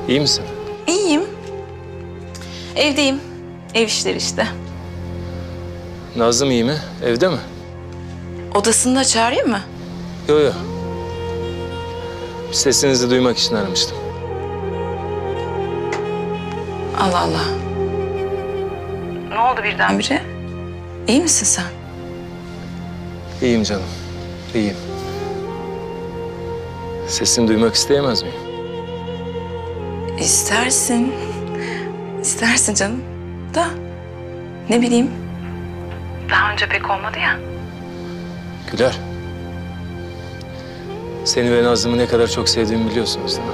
İyi misin? İyiyim. Evdeyim. Ev işleri işte. Nazım iyi mi? Evde mi? Odasında çağırayım mı? Yok yok. Sesinizi duymak için aramıştım. Allah Allah. Ne oldu birdenbire? İyi misin sen? İyiyim canım. İyiyim. Sesini duymak isteyemez miyim? İstersin. İstersin canım. Da ne bileyim. Daha önce pek olmadı ya. Güler. Seni ve Nazlı'mı ne kadar çok sevdiğimi biliyorsunuz değil mi?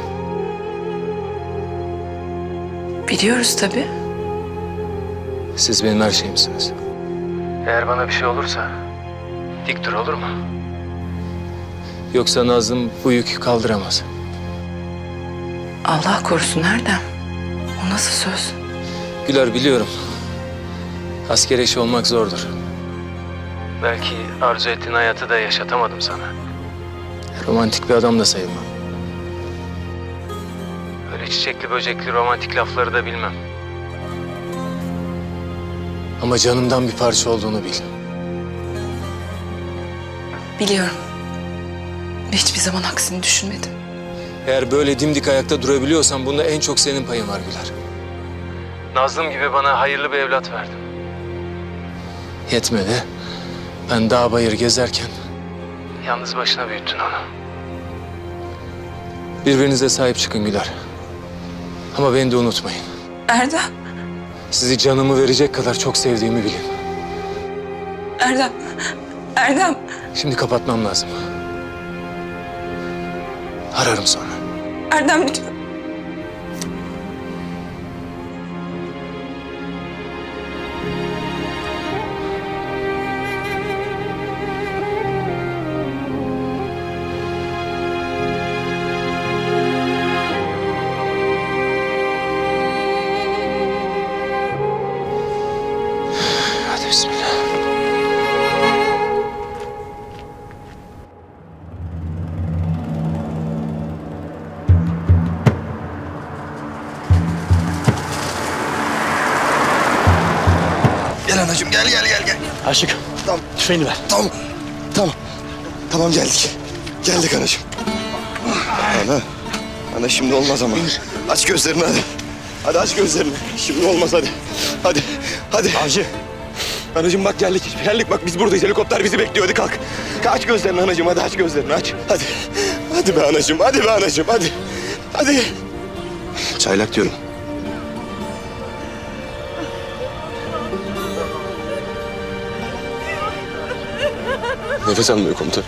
Biliyoruz tabii. Siz benim her şeyimsiniz. Eğer bana bir şey olursa dik dur, olur mu? Yoksa Nazlı'm bu yükü kaldıramaz. Allah korusun Erdem. O nasıl söz? Güler, biliyorum. Asker eşi olmak zordur. Belki arzu ettiğin hayatı da yaşatamadım sana. Romantik bir adam da sayılmam. Öyle çiçekli böcekli romantik lafları da bilmem. Ama canımdan bir parça olduğunu bil. Biliyorum. Hiçbir zaman aksini düşünmedim. Eğer böyle dimdik ayakta durabiliyorsan bunda en çok senin payın var Güler. Nazlım gibi bana hayırlı bir evlat verdin. Yetmedi. Ben dağ bayır gezerken yalnız başına büyüttün onu. Birbirinize sahip çıkın Güler. Ama beni de unutmayın. Erdem. Sizi canımı verecek kadar çok sevdiğimi bilin. Erdem. Erdem. Şimdi kapatmam lazım. Ararım sonra. Erdem lütfen. Hadi bismillah. Gel anacığım, gel. Aşık. Tamam. Tüfeğini ver. Tamam geldik. Geldik anacığım. Ana şimdi olmaz ama. Aç gözlerini hadi. Hadi aç gözlerini. Şimdi olmaz hadi. Hadi. Avcı. Anacığım bak geldik. Bak biz buradayız. Helikopter bizi bekliyor. Hadi kalk. Aç gözlerini anacığım. Hadi aç gözlerini aç. Hadi. Hadi be anacığım. Hadi. Çaylak diyorum. Nefes almıyor komutan.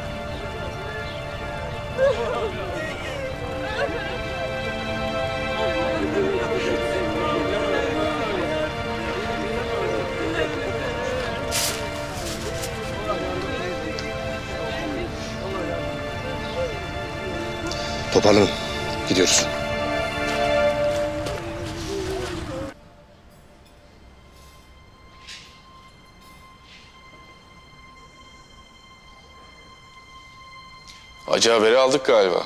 Toparlanın. Gidiyoruz. Acı haberi aldık galiba.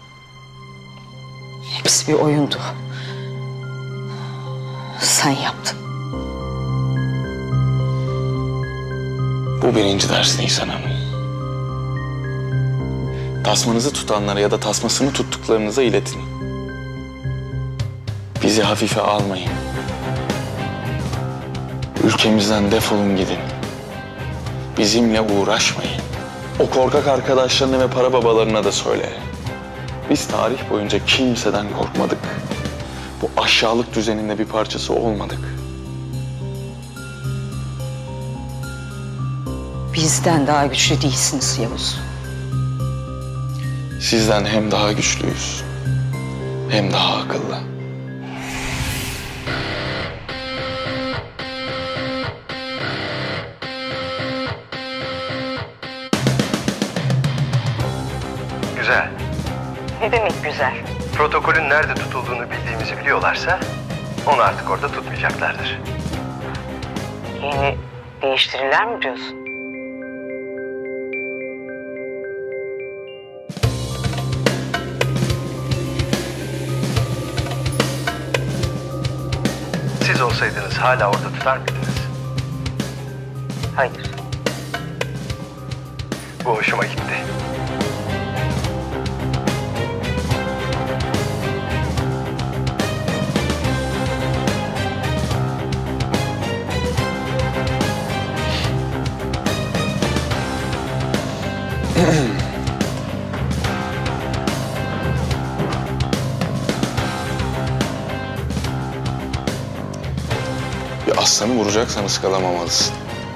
Hepsi bir oyundu. Sen yaptın. Bu birinci ders Nisan Hanım. Tasmanızı tutanlara ya da tasmasını tuttuklarınıza iletin. Bizi hafife almayın. Ülkemizden defolun gidin. Bizimle uğraşmayın. O korkak arkadaşlarına ve para babalarına da söyle. Biz tarih boyunca kimseden korkmadık. Bu aşağılık düzenin de bir parçası olmadık. Bizden daha güçlü değilsiniz Yavuz. Sizden hem daha güçlüyüz, hem daha akıllı. Güzel. Ne demek güzel? Protokolün nerede tutulduğunu bildiğimizi biliyorlarsa onu artık orada tutmayacaklardır. Yani değiştirirler mi diyorsun? Siz olsaydınız hala orada tutar mıydınız? Hayır. Bu hoşuma gitti. Bir aslanı vuracaksan ıskalamamalısın.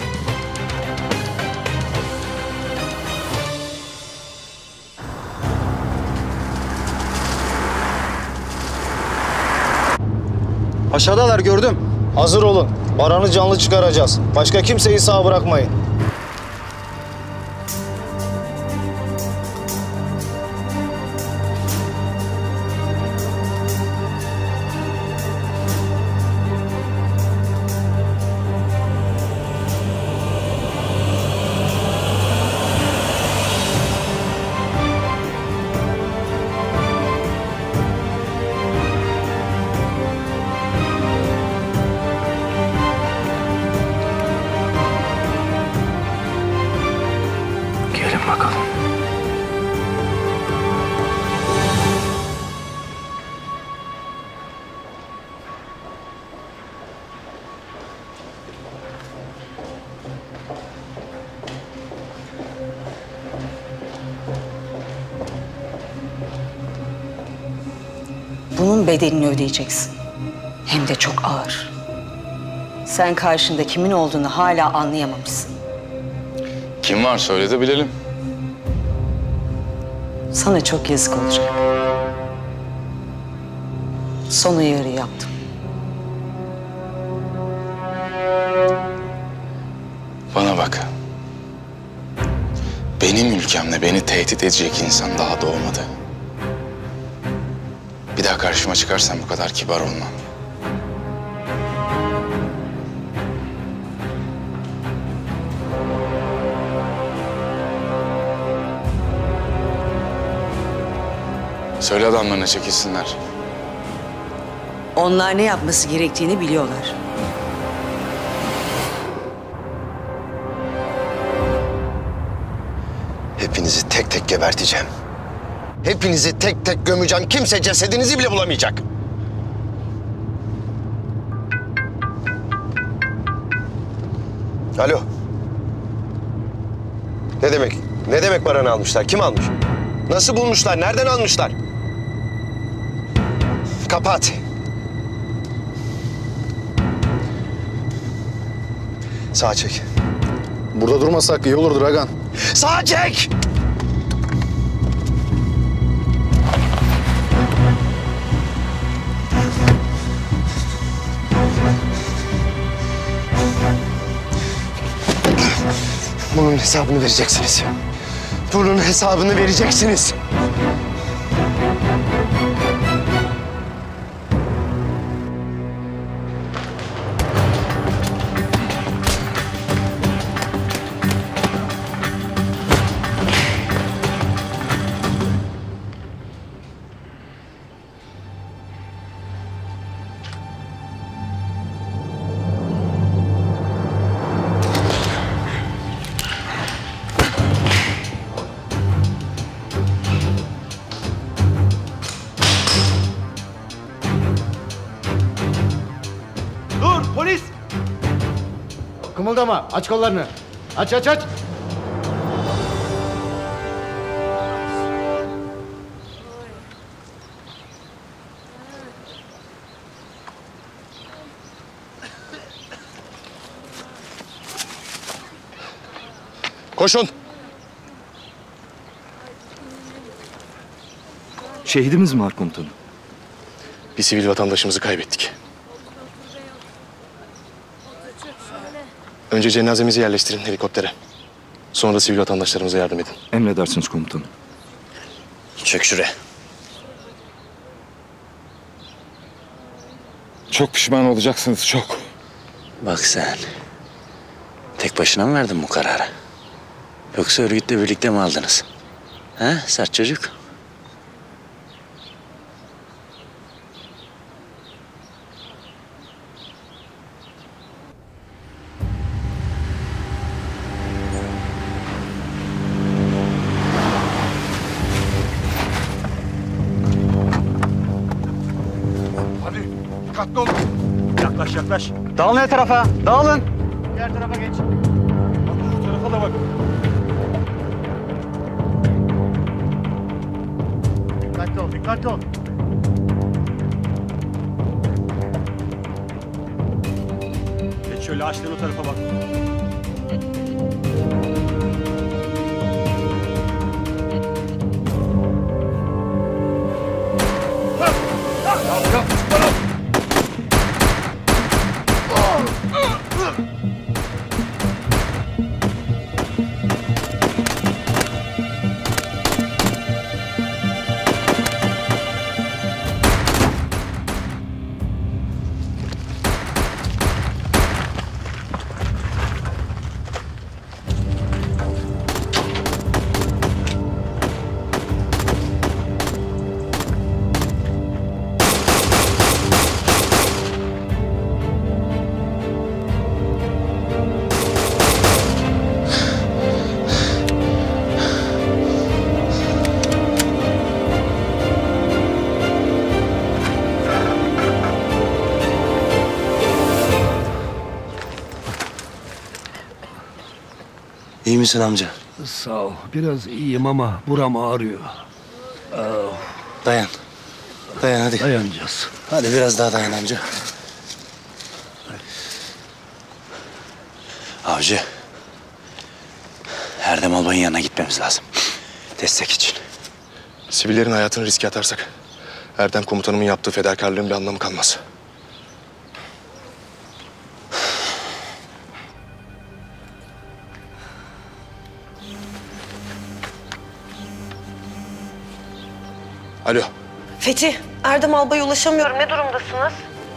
Aşağıdalar gördüm. Hazır olun. Baran'ı canlı çıkaracağız. Başka kimseyi sağ bırakmayın. Gelin bakalım. Bunun bedelini ödeyeceksin. Hem de çok ağır. Sen karşında kimin olduğunu hala anlayamamışsın. Kim var söyle de bilelim. Sana çok yazık olacak. Son uyarı yaptım. Bana bak. Benim ülkemde beni tehdit edecek insan daha doğmadı. Bir daha karşıma çıkarsan bu kadar kibar olmam. Söyle adamlarına çekilsinler. Onlar ne yapması gerektiğini biliyorlar. Hepinizi tek tek geberteceğim. Hepinizi tek tek gömeceğim. Kimse cesedinizi bile bulamayacak. Alo. Ne demek? Ne demek Baran'ı almışlar? Kim almış? Nasıl bulmuşlar? Nereden almışlar? Kapat. Sağa çek. Burada durmasak iyi olur Dragan. Sağa çek! Bunun hesabını vereceksiniz. Bunun hesabını vereceksiniz. Dur polis! Kımıldama. Aç kollarını. Aç aç aç. Koşun. Şehidimiz mi var komutanım? Bir sivil vatandaşımızı kaybettik. Önce cenazemizi yerleştirin helikoptere. Sonra sivil vatandaşlarımıza yardım edin. Emredersiniz komutanım. Çök şuraya. Çok pişman olacaksınız, çok. Bak sen. Tek başına mı verdin bu kararı? Yoksa örgütle birlikte mi aldınız? Ha, sert çocuk? Dikkatli olun. Yaklaş yaklaş. Dağılın her tarafa. Dağılın. Diğer tarafa geç. Bak şu tarafa da bak. Dikkatli ol, dikkatli ol. Geç şöyle ağaçların o tarafa bak. İyi misin amca? Sağ ol. Biraz iyiyim ama buram ağrıyor. Dayan. Dayan hadi. Dayanacağız. Hadi biraz daha dayan amca. Avcı. Erdem Albay'ın yanına gitmemiz lazım. Destek için. Sivillerin hayatını riske atarsak Erdem komutanımın yaptığı fedakarlığın bir anlamı kalmaz. Alo. Fethi, Erdem Albay'a ulaşamıyorum. Ne durumdasınız?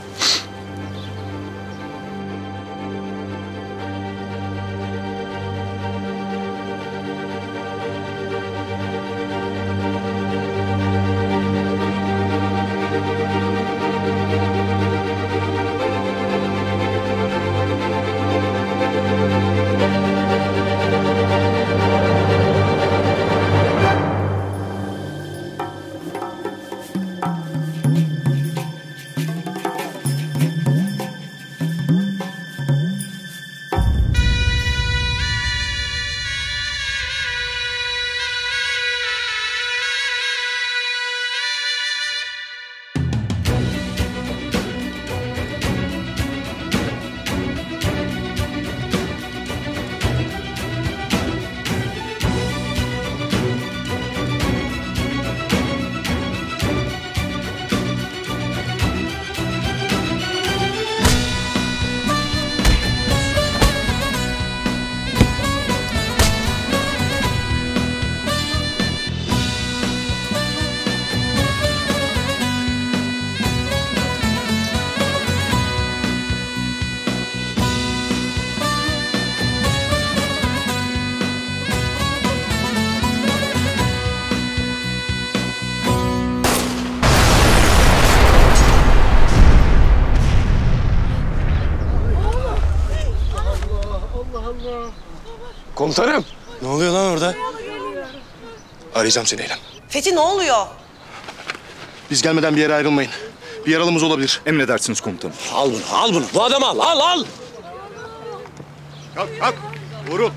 Komutanım. Ne oluyor lan orada? Arayacağım seni Eylem. Fethi ne oluyor? Biz gelmeden bir yere ayrılmayın. Bir yaralımız olabilir. Emredersiniz komutanım. Al bunu, al bunu. Bu adamı al, al. Kalk, kalk. Vurun.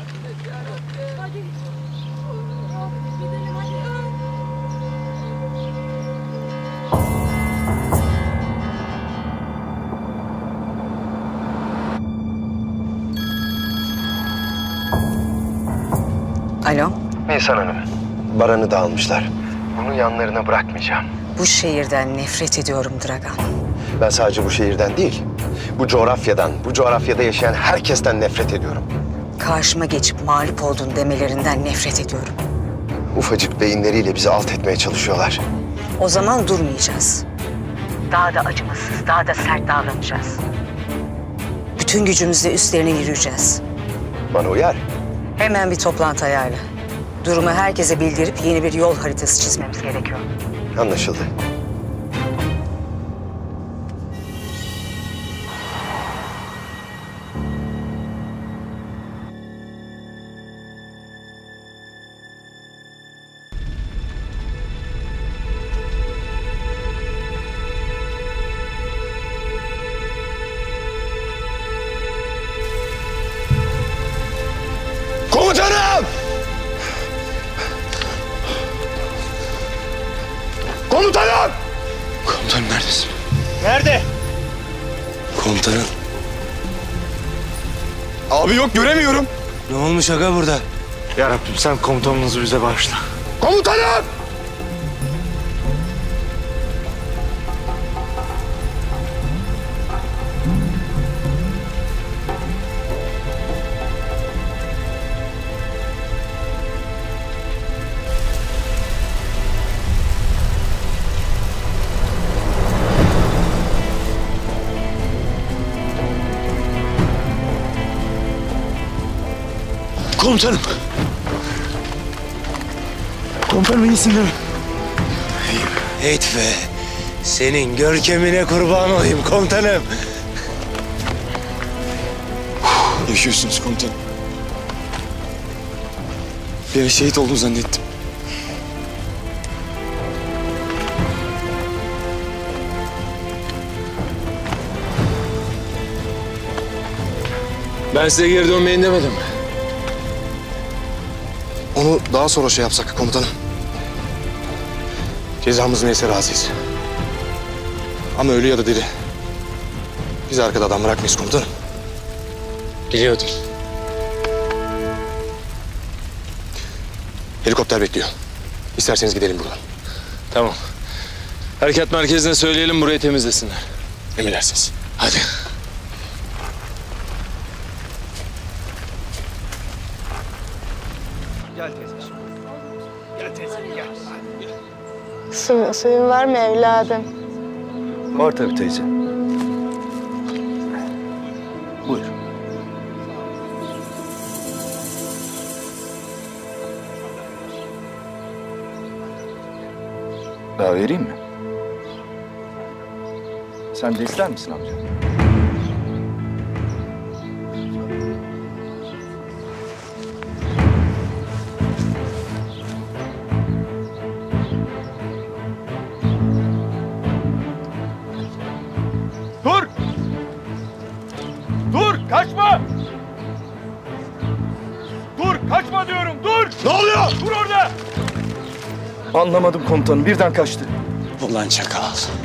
Alo, Nisan Hanım, Baran'ı da almışlar. Bunu yanlarına bırakmayacağım. bu şehirden nefret ediyorum Dragan. Ben sadece bu şehirden değil, bu coğrafyadan, bu coğrafyada yaşayan herkesten nefret ediyorum. Karşıma geçip mağlup oldun demelerinden nefret ediyorum. Ufacık beyinleriyle bizi alt etmeye çalışıyorlar. O zaman durmayacağız. Daha da acımasız, daha da sert davranacağız. Bütün gücümüzle üstlerine yürüyeceğiz. Bana uyar. Hemen bir toplantı ayarla. Durumu herkese bildirip yeni bir yol haritası çizmemiz gerekiyor. Anlaşıldı. Komutanım! Komutanım! Komutanım neredesin? Nerede? Komutanım. Abi yok, göremiyorum. Ne olmuş aga burada? Ya Rabbim sen komutanımızı bize bağışla. Komutanım! Komutanım. Komutanım iyisin değil mi? Heyt be. Senin görkemine kurban olayım komutanım. Yaşıyorsunuz komutanım. Bir şehit olduğunu zannettim. Ben size geri dönmeyin demedim. Onu daha sonra şey yapsak komutanım. Cezamız neyse razıyız. Ama ölü ya da diri. Biz arkada adam bırakmayız komutanım. Biliyordum. Helikopter bekliyor. İsterseniz gidelim buradan. Tamam. Harekat merkezine söyleyelim, burayı temizlesinler. Emredersiniz. Hadi. Gel teyzeciğim. Gel teyzeciğim gel. Suyun var mı evladım? Var tabii teyze. Buyur. Daha vereyim mi? Sen de ister misin amca? Dur! Dur! Kaçma! Dur! Kaçma diyorum! Dur! Ne oluyor? Dur orada! Anlamadım komutanım. Birden kaçtı. Ulan çakal.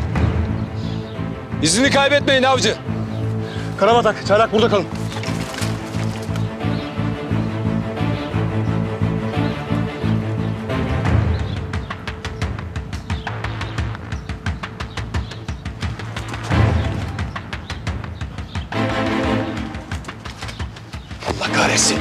İzini kaybetmeyin avcı. Karabatak, Çaylak burada kalın. Allah kahretsin.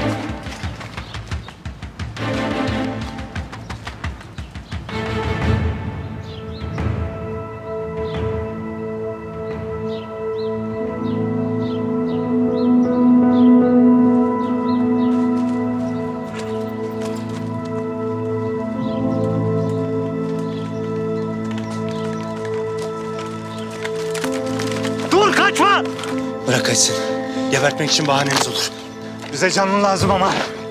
Dur kaçma! Bırak kaçsın. Gebertmek için bahaneniz olur. Bize canın lazım ama.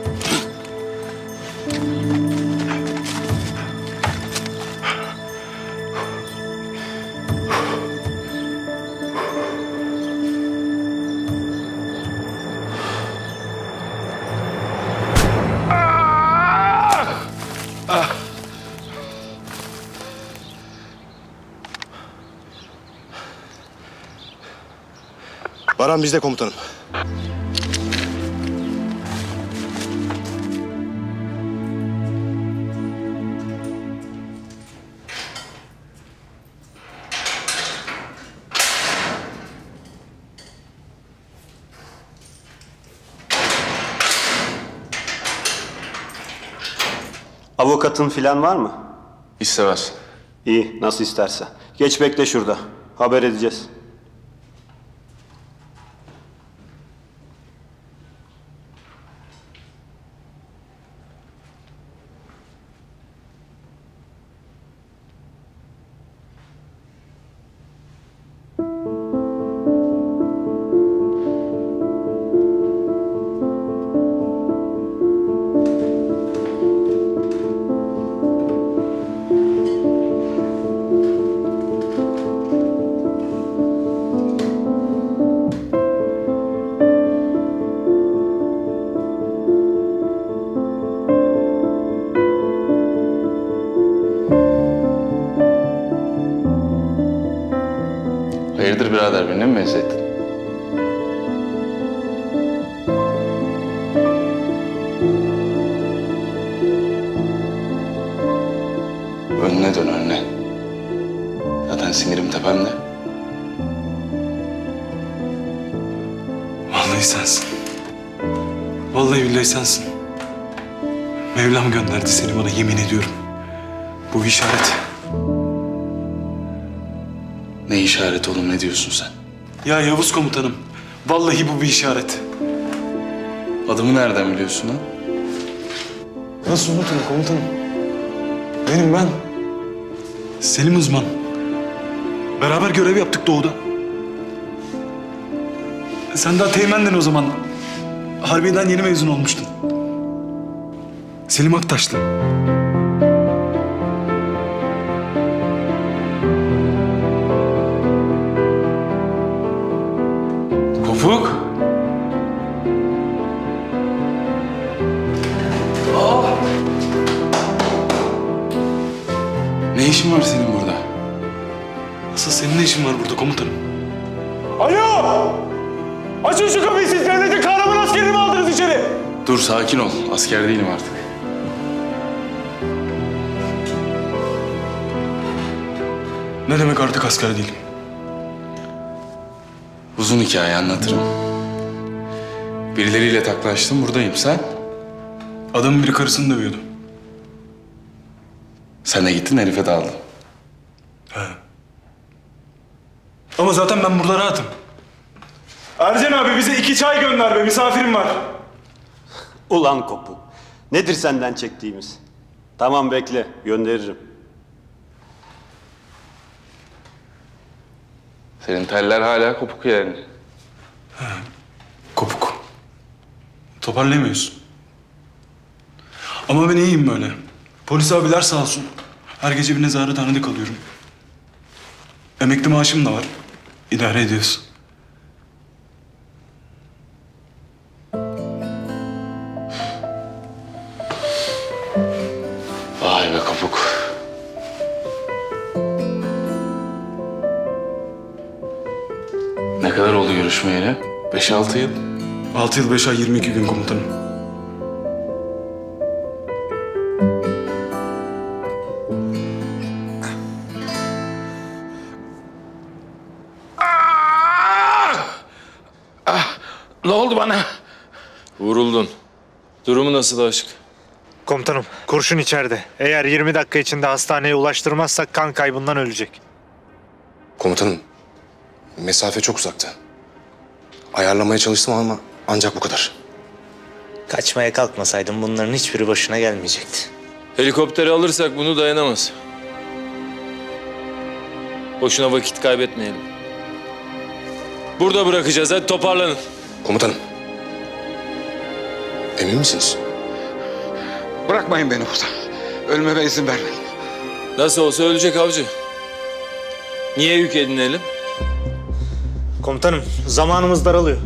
Baran bizde komutanım. Avukatın filan var mı? İstemez. İyi, nasıl isterse. Geç bekle şurada. Haber edeceğiz. benzettin. Önüne dön, önüne. Zaten sinirim tepemde. Vallahi sensin. Vallahi billahi sensin. Mevlam gönderdi seni bana, yemin ediyorum. Bu bir işaret. Ne işareti oğlum, ne diyorsun sen? Ya Yavuz komutanım, vallahi bu bir işaret. Adımı nereden biliyorsun ha? Nasıl unuturum komutanım? Benim ben. Selim Uzman. Beraber görev yaptık doğuda. Sen daha teğmendin o zaman. Harbiye'den yeni mezun olmuştun. Selim Aktaşlı. Kopuk. Ne işin var senin burada? Asıl senin ne işin var burada komutanım? Alo! Açın şu kapıyı, siz devletin kahraman askerini mi aldınız içeri? Dur, sakin ol. Asker değilim artık. Ne demek artık asker değilim? Uzun hikaye, anlatırım. Birileriyle taklaştım, buradayım. Sen? Adamın biri karısını dövüyordu. Sen de gittin, herife daldın. He. Ama zaten ben burada rahatım. Ercan abi bize 2 çay gönder be, misafirim var. Ulan Kopuk. Nedir senden çektiğimiz? Tamam bekle, gönderirim. Senin teller hala kopuk yani. Kopuk. Toparlayamıyorsun. Ama ben iyiyim böyle. Polis abiler sağ olsun. Her gece bir nezarethanede kalıyorum. Emekli maaşım da var. İdare ediyoruz. Vay be Kopuk. Ne kadar oldu görüşmeyeli? 5-6 yıl. 6 yıl 5 ay 22 gün komutanım. Ne oldu bana? Vuruldun. Durumu nasıl aşık? Komutanım, kurşun içeride. Eğer 20 dakika içinde hastaneye ulaştırmazsak kan kaybından ölecek. Komutanım, mesafe çok uzakta. Ayarlamaya çalıştım ama ancak bu kadar. Kaçmaya kalkmasaydın bunların hiçbiri başına gelmeyecekti. Helikopteri alırsak bunu dayanamaz. Boşuna vakit kaybetmeyelim. Burada bırakacağız, hadi toparlanın. Komutanım, emin misiniz? Bırakmayın beni burada. Ölmeme izin vermeyin. Nasıl olsa ölecek avcı. Niye yük edinelim? Komutanım, zamanımız daralıyor.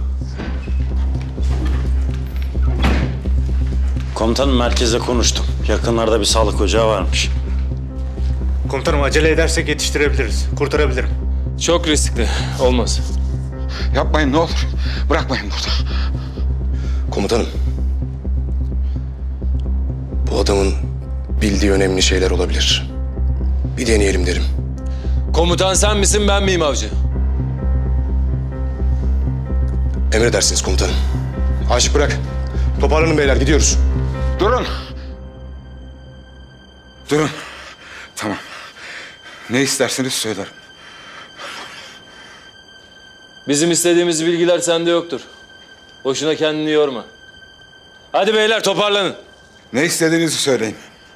Komutanım, merkezle konuştum. Yakınlarda bir sağlık ocağı varmış. Komutanım, acele edersek yetiştirebiliriz. Kurtarabilirim. Çok riskli. Olmaz. Yapmayın ne olur. Bırakmayın burada. Komutanım, bu adamın bildiği önemli şeyler olabilir. Bir deneyelim derim. Komutan sen misin, ben miyim avcı? Emredersiniz komutanım. Aşık bırak. Toparlanın beyler, gidiyoruz. Durun. Durun. Tamam. Ne isterseniz söylerim. Bizim istediğimiz bilgiler sende yoktur. Boşuna kendini yorma. Hadi beyler toparlanın. Ne istediğinizi söyleyin.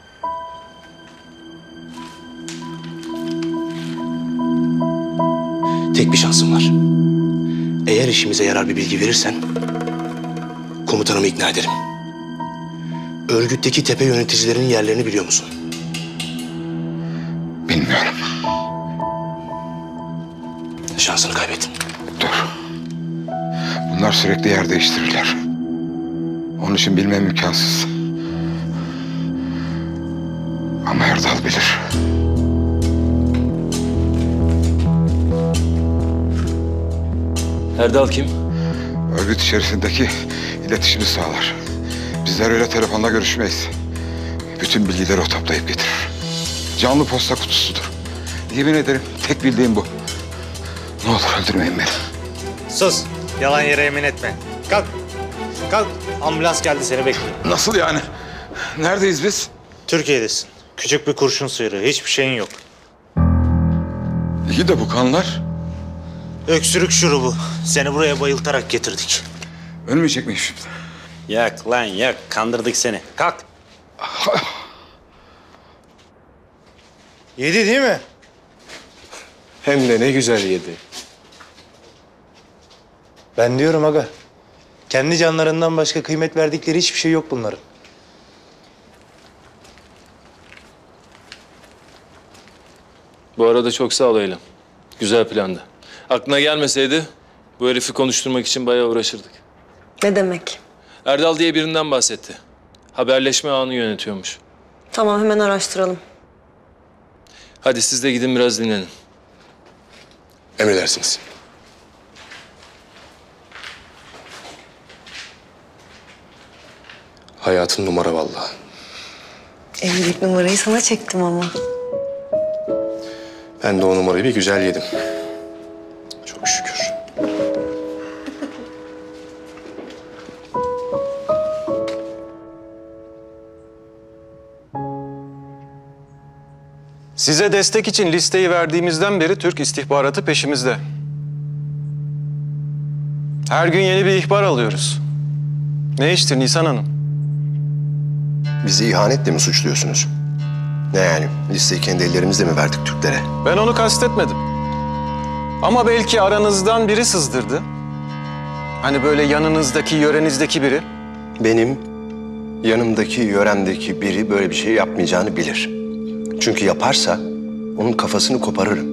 Tek bir şansım var. Eğer işimize yarar bir bilgi verirsen komutanımı ikna ederim. Örgütteki tepe yöneticilerinin yerlerini biliyor musun? Bilmiyorum. Şansını kaybettin. Dur. Bunlar sürekli yer değiştirirler. Onun için bilmem imkansız. Ama Erdal bilir. Erdal kim? Örgüt içerisindeki iletişimi sağlar. Bizler öyle telefonda görüşmeyiz. Bütün bilgileri o toplayıp getirir. Canlı posta kutusudur. Yemin ederim tek bildiğim bu. Ne olur öldürmeyin beni. Sus. Yalan yere yemin etme. Kalk. Kalk. Ambulans geldi seni bekliyor. Nasıl yani? Neredeyiz biz? Türkiye'desin. Küçük bir kurşun sıyrığı. Hiçbir şeyin yok. İyi de bu kanlar. Öksürük şurubu. Seni buraya bayıltarak getirdik. Ölmeyecek miyim şimdi? Yak lan yak. Kandırdık seni. Kalk. Yedi değil mi? Hem de ne güzel yedi. Ben diyorum aga. Kendi canlarından başka kıymet verdikleri hiçbir şey yok bunların. Bu arada çok sağ ol Eylem. Güzel plandı. Aklına gelmeseydi bu herifi konuşturmak için bayağı uğraşırdık. Ne demek? Erdal diye birinden bahsetti. Haberleşme ağını yönetiyormuş. Tamam, hemen araştıralım. Hadi siz de gidin biraz dinlenin. Emredersiniz. Hayatın numara vallahi. En büyük numarayı sana çektim ama. Ben de o numarayı bir güzel yedim. Çok şükür. Size destek için listeyi verdiğimizden beri Türk istihbaratı peşimizde. Her gün yeni bir ihbar alıyoruz. Ne iştir Nisan Hanım? Bizi ihanetle mi suçluyorsunuz? Ne yani? Listeyi kendi ellerimizle mi verdik Türklere? Ben onu kastetmedim. Ama belki aranızdan biri sızdırdı. Hani böyle yanınızdaki, yörenizdeki biri. Benim yanımdaki, yöremdeki biri böyle bir şey yapmayacağını bilir. Çünkü yaparsa onun kafasını koparırım.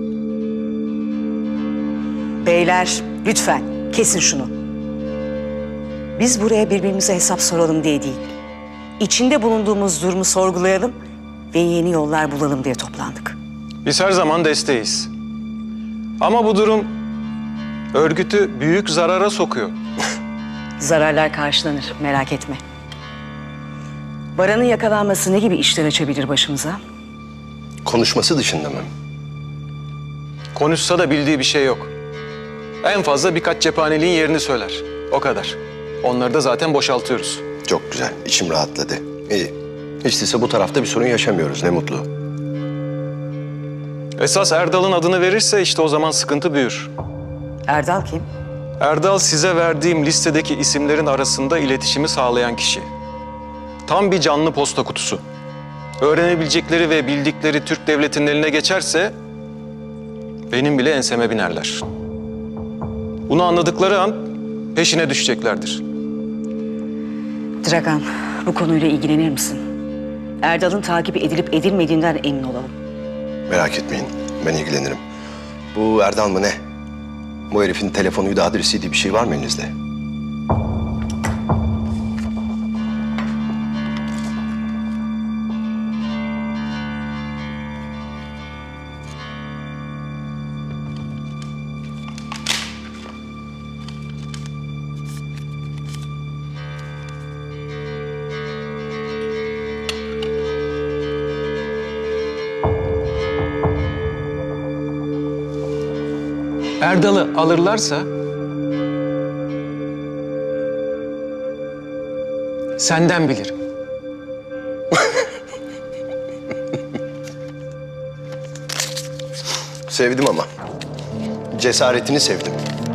Beyler lütfen kesin şunu. Biz buraya birbirimize hesap soralım diye değil. İçinde bulunduğumuz durumu sorgulayalım ve yeni yollar bulalım diye toplandık. Biz her zaman desteğiz. Ama bu durum örgütü büyük zarara sokuyor. Zararlar karşılanır, merak etme. Baran'ın yakalanması ne gibi işler açabilir başımıza? Konuşması dışında mı? Konuşsa da bildiği bir şey yok. En fazla birkaç cephaneliğin yerini söyler. O kadar. Onları da zaten boşaltıyoruz. Çok güzel. İçim rahatladı. İyi. Hiç değilse bu tarafta bir sorun yaşamıyoruz. Ne mutlu. Esas Erdal'ın adını verirse işte o zaman sıkıntı büyür. Erdal kim? Erdal size verdiğim listedeki isimlerin arasında iletişimi sağlayan kişi. Tam bir canlı posta kutusu. Öğrenebilecekleri ve bildikleri Türk devletinin eline geçerse benim bile enseme binerler. Bunu anladıkları an peşine düşeceklerdir. Dragan, bu konuyla ilgilenir misin? Erdal'ın takibi edilip edilmediğinden emin olalım. Merak etmeyin. Ben ilgilenirim. Bu Erdal mı ne? Bu herifin telefonuydu, adresiydi, bir şey var mı elinizde? Erdal'ı alırlarsa senden bilirim. Sevdim ama. Cesaretini sevdim.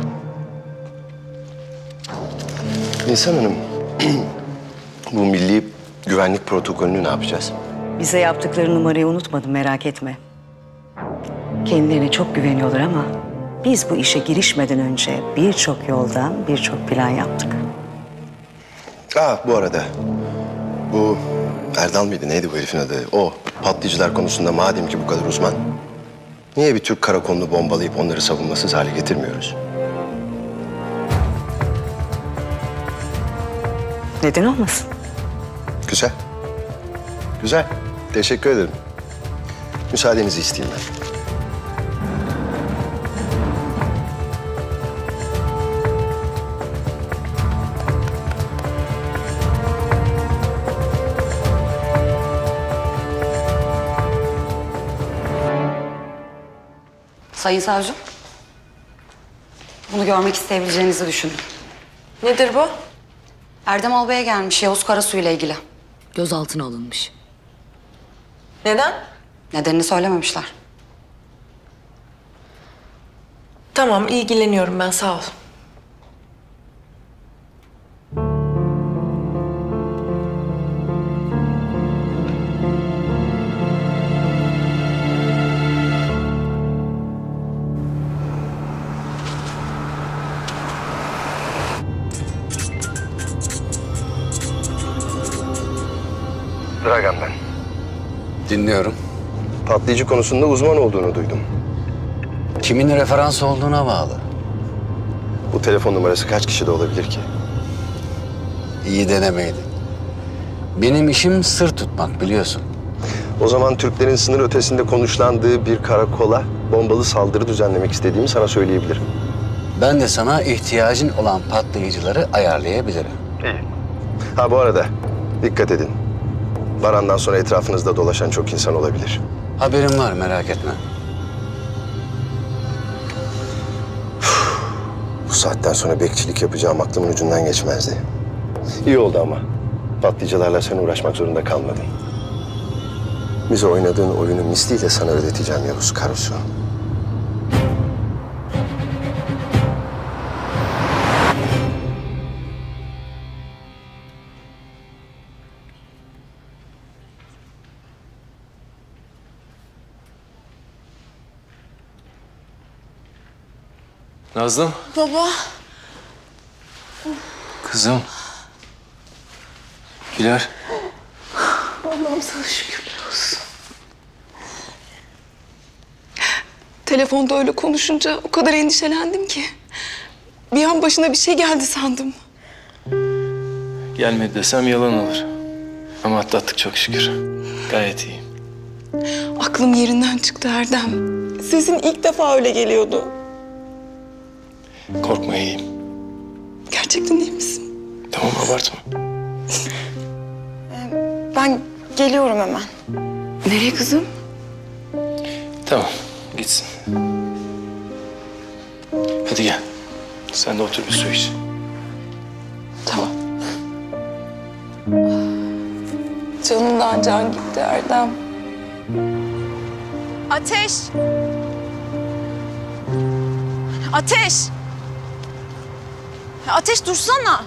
Nisan Hanım, bu milli güvenlik protokolünü ne yapacağız? Bize yaptıkları numarayı unutmadım, merak etme. Kendilerine çok güveniyorlar ama biz bu işe girişmeden önce birçok yoldan birçok plan yaptık. Bu arada bu Erdal mıydı? Neydi bu herifin adı? O patlayıcılar konusunda madem ki bu kadar uzman, niye bir Türk karakolunu bombalayıp onları savunmasız hale getirmiyoruz? Neden olmasın? Güzel. Güzel. Teşekkür ederim. Müsaadenizi isteyeyim ben. Sayın savcım, bunu görmek isteyebileceğinizi düşündüm. Nedir bu? Erdem Albay'a gelmiş Yavuz Karasu ile ilgili. Gözaltına alınmış. Neden? Nedenini söylememişler. Tamam, ilgileniyorum ben, sağ ol. Dragan ben. Dinliyorum. Patlayıcı konusunda uzman olduğunu duydum. Kimin referans olduğuna bağlı. Bu telefon numarası kaç kişide olabilir ki? İyi denemeydi. Benim işim sır tutmak biliyorsun. O zaman Türklerin sınır ötesinde konuşlandığı bir karakola bombalı saldırı düzenlemek istediğimi sana söyleyebilirim. Ben de sana ihtiyacın olan patlayıcıları ayarlayabilirim. İyi. Ha bu arada dikkat edin. Baran'dan sonra etrafınızda dolaşan çok insan olabilir. Haberim var, merak etme. Bu saatten sonra bekçilik yapacağım aklımın ucundan geçmezdi. İyi oldu ama. Patlayıcılarla sen uğraşmak zorunda kalmadın. Bize oynadığın oyunu misliyle sana ödeteceğim Yavuz Karasu. Nazlım, Baba. kızım. Güler. Allah'ım sana şükürler olsun. Telefonda öyle konuşunca o kadar endişelendim ki. Bir an başına bir şey geldi sandım. Gelmedi desem yalan olur. Ama atlattık çok şükür. Gayet iyiyim. Aklım yerinden çıktı Erdem. Sesin ilk defa öyle geliyordu. Korkma, iyiyim. Gerçekten iyi misin? Tamam, abartma. Ben geliyorum hemen. Nereye kızım? Tamam, gitsin. Hadi gel. Sen de otur bir su iç. Tamam. Canımdan can gitti Erdem. Ateş! Ateş! Ateş dursana.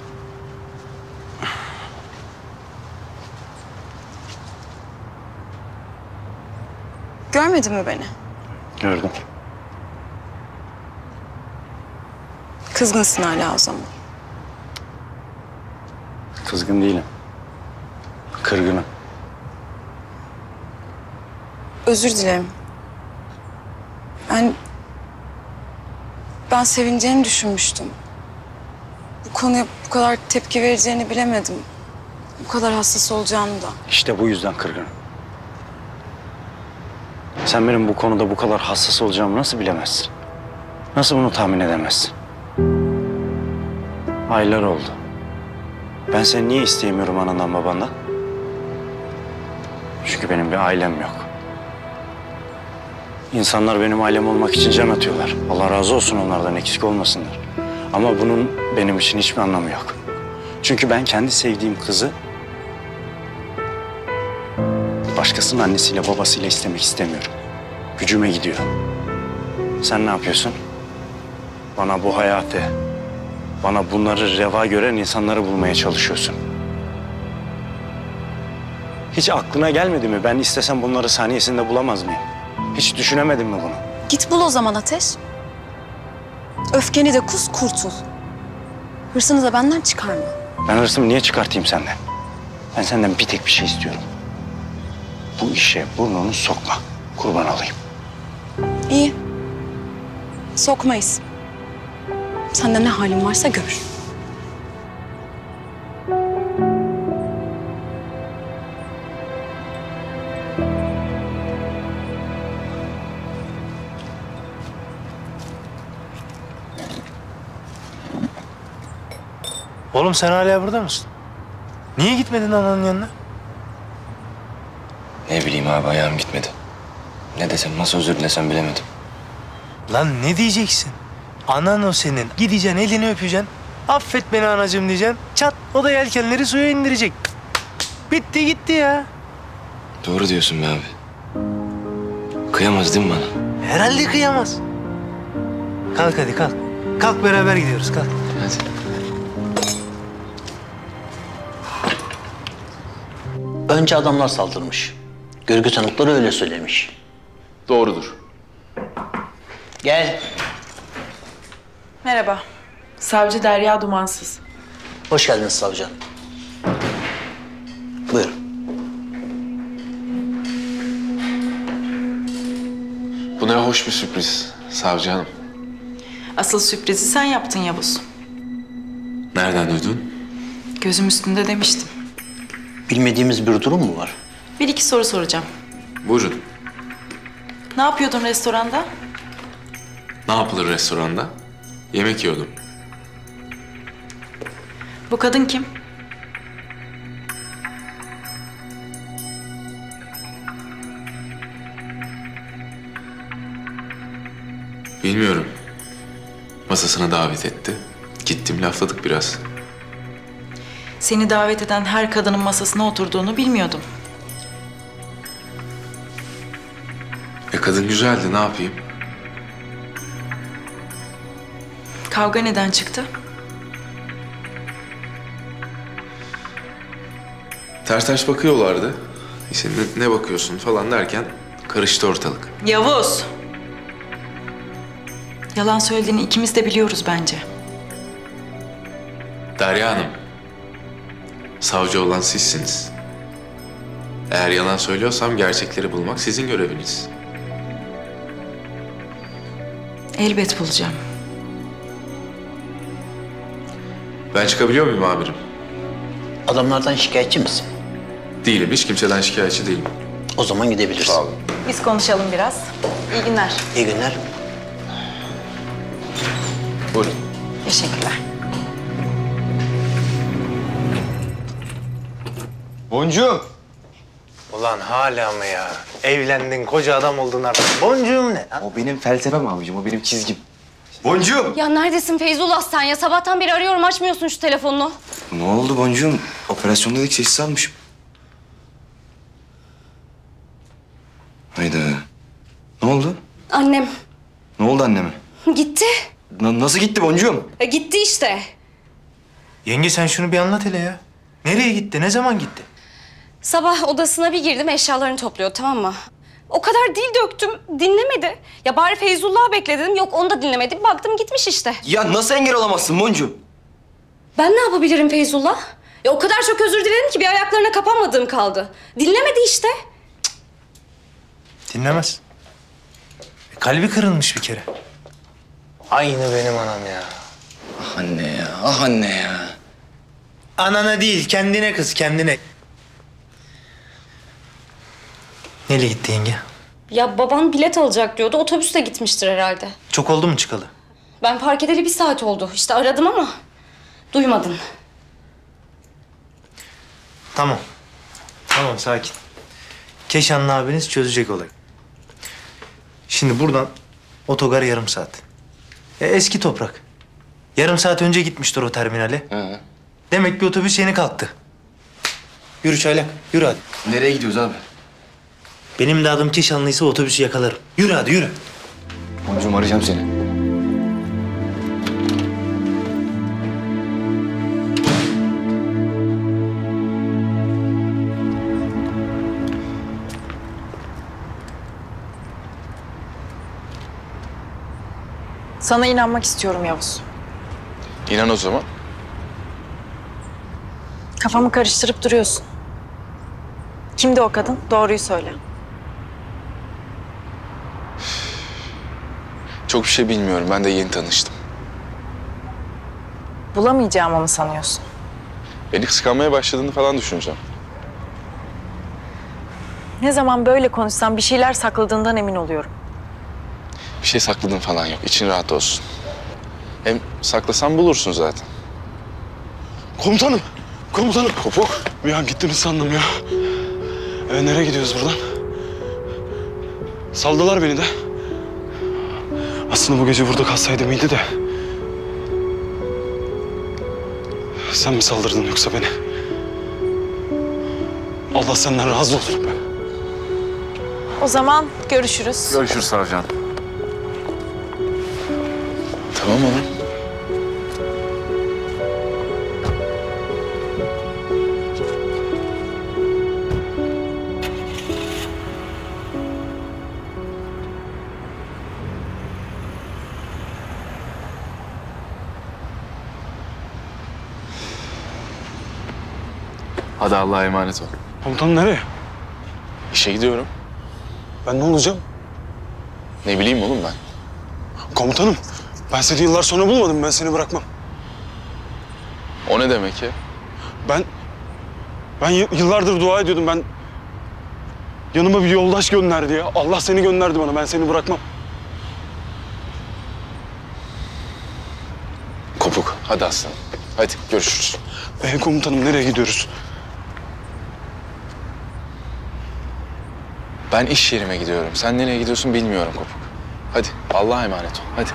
Görmedin mi beni? Gördüm. Kızgınsın hala o zaman. Kızgın değilim. Kırgınım. Özür dilerim. Ben sevineceğini düşünmüştüm. Bu konuya bu kadar tepki vereceğini bilemedim. Bu kadar hassas olacağını da. İşte bu yüzden kırgınım. Sen benim bu konuda bu kadar hassas olacağımı nasıl bilemezsin? Nasıl bunu tahmin edemezsin? Aylar oldu. Ben seni niye isteyemiyorum anandan babandan? Çünkü benim bir ailem yok. İnsanlar benim ailem olmak için can atıyorlar. Allah razı olsun, onlardan eksik olmasınlar. Ama bunun benim için hiçbir anlamı yok. Çünkü ben kendi sevdiğim kızı başkasının annesiyle babasıyla istemek istemiyorum. Gücüme gidiyor. Sen ne yapıyorsun? Bana bu hayatı, bana bunları reva gören insanları bulmaya çalışıyorsun. Hiç aklına gelmedi mi? Ben istesem bunları saniyesinde bulamaz mıyım? Hiç düşünemedin mi bunu? Git bul o zaman Ateş. Öfkeni de kus, kurtul. Hırsını da benden çıkarma. Ben hırsımı niye çıkartayım senden? Ben senden bir tek bir şey istiyorum. Bu işe burnunu sokma. Kurban olayım. İyi. Sokmayız. Sen de ne halin varsa gör. Oğlum sen hala burada mısın? Niye gitmedin ananın yanına? Ne bileyim abi, ayağım gitmedi. Ne desem, nasıl özür dilesem bilemedim. Lan ne diyeceksin? Anan o senin. Gideceksin, elini öpeceksin. Affet beni anacığım diyeceksin. Çat, o da yelkenleri suya indirecek. Bitti gitti ya. Doğru diyorsun be abi. Kıyamaz değil mi bana? Herhalde kıyamaz. Kalk hadi kalk. Kalk beraber gidiyoruz kalk. Hadi. Önce adamlar saldırmış. Görgü tanıkları öyle söylemiş. Doğrudur. Gel. Merhaba. Savcı Derya Dumansız. Hoş geldiniz savcı hanım. Buyurun. Bu ne hoş bir sürpriz savcı hanım. Asıl sürprizi sen yaptın Yavuz. Nereden duydun? Gözüm üstünde demiştim. Bilmediğimiz bir durum mu var? Bir iki soru soracağım. Buyurun. Ne yapıyordun restoranda? Ne yapılır restoranda? Yemek yiyordum. Bu kadın kim? Bilmiyorum. Masasına davet etti. Gittim lafladık biraz. Seni davet eden her kadının masasına oturduğunu bilmiyordum. Kadın güzeldi, ne yapayım? Kavga neden çıktı? Ters ters bakıyorlardı. İşte ne bakıyorsun falan derken karıştı ortalık. Yavuz! Yalan söylediğini ikimiz de biliyoruz bence. Derya Hanım, savcı olan sizsiniz. Eğer yalan söylüyorsam gerçekleri bulmak sizin göreviniz. Elbet bulacağım. Ben çıkabiliyor muyum amirim? Adamlardan şikayetçi misin? Değilim, hiç kimseden şikayetçi değilim. O zaman gidebilirsin. Sağ olun. Biz konuşalım biraz. İyi günler. İyi günler. Buyurun. Teşekkürler. Boncuğum. Ulan hala mı ya? Evlendin, koca adam oldun artık. Boncuğum ne? O benim felsefem abicim, o benim çizgim. Boncuğum. Ya neredesin Feyzullah sen ya? Sabahtan beri arıyorum açmıyorsun şu telefonunu. Ne oldu boncuğum? Operasyonda dedik sessiz almışım. Hayda. Ne oldu? Annem Ne oldu anneme? gitti. Nasıl gitti boncuğum? Gitti işte. Yenge sen şunu bir anlat hele ya. Nereye gitti? Ne zaman gitti? Sabah odasına bir girdim eşyalarını topluyor tamam mı? O kadar dil döktüm dinlemedi. Ya bari Feyzullah'ı bekle dedim. Yok onu da dinlemedi. Baktım gitmiş işte. Ya nasıl engel olamazsın boncuğum? Ben ne yapabilirim Feyzullah? Ya o kadar çok özür diledim ki bir ayaklarına kapanmadığım kaldı. Dinlemedi işte. Dinlemez. Kalbi kırılmış bir kere. Aynı benim anam ya. Ah anne ya, ah anne ya. Anana değil, kendine kız, kendine. Nereye gitti yenge? Ya baban bilet alacak diyordu. Otobüsle gitmiştir herhalde. Çok oldu mu çıkalı? Ben fark edeli 1 saat oldu. İşte aradım ama duymadın. Tamam. Tamam, sakin. Keşanlı abiniz çözecek olayı. Şimdi buradan otogar yarım saat. Eski toprak. Yarım saat önce gitmiştir o terminale. Demek ki otobüs yeni kalktı. Yürü Çaylak, yürü hadi. Nereye gidiyoruz abi? Benim de adım Keşanlıysa otobüsü yakalarım. Yürü hadi, yürü. Boncuğum arayacağım seni. Sana inanmak istiyorum Yavuz. İnan o zaman. Kafamı karıştırıp duruyorsun. Kimdi o kadın? Doğruyu söyle. Çok bir şey bilmiyorum. Ben de yeni tanıştım. Bulamayacağımı mı sanıyorsun? Beni kıskanmaya başladığını falan düşüneceğim. Ne zaman böyle konuşsam bir şeyler sakladığından emin oluyorum. Bir şey sakladığın falan yok. İçin rahat olsun. Hem saklasan bulursun zaten. Komutanım! Komutanım! Kopuk! Bir an gittiniz sandım ya. Nereye gidiyoruz buradan? Saldılar beni de. Aslında bu gece burada kalsaydım iyiydi de. Sen mi saldırdın yoksa beni? Allah senden razı olsun be. O zaman görüşürüz. Görüşürüz savcım. Tamam oğlum. Hadi Allah'a emanet ol. Komutanım nereye? İşe gidiyorum. Ben ne olacağım? Ne bileyim oğlum ben. Komutanım, ben seni yıllar sonra bulmadım. Ben seni bırakmam. O ne demek ya? Ben yıllardır dua ediyordum. Ben yanıma bir yoldaş gönderdi ya. Allah seni gönderdi bana. Ben seni bırakmam. Kopuk. Hadi aslanım. Hadi görüşürüz. Komutanım nereye gidiyoruz? Ben iş yerime gidiyorum. Sen nereye gidiyorsun bilmiyorum Kopuk. Hadi Allah'a emanet ol. Hadi.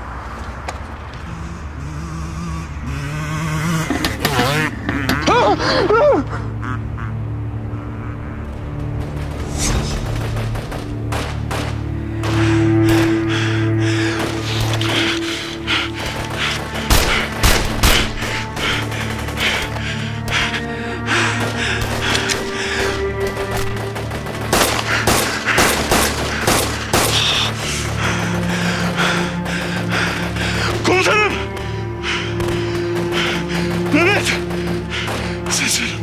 Komutanım! Mehmet! Ses verin.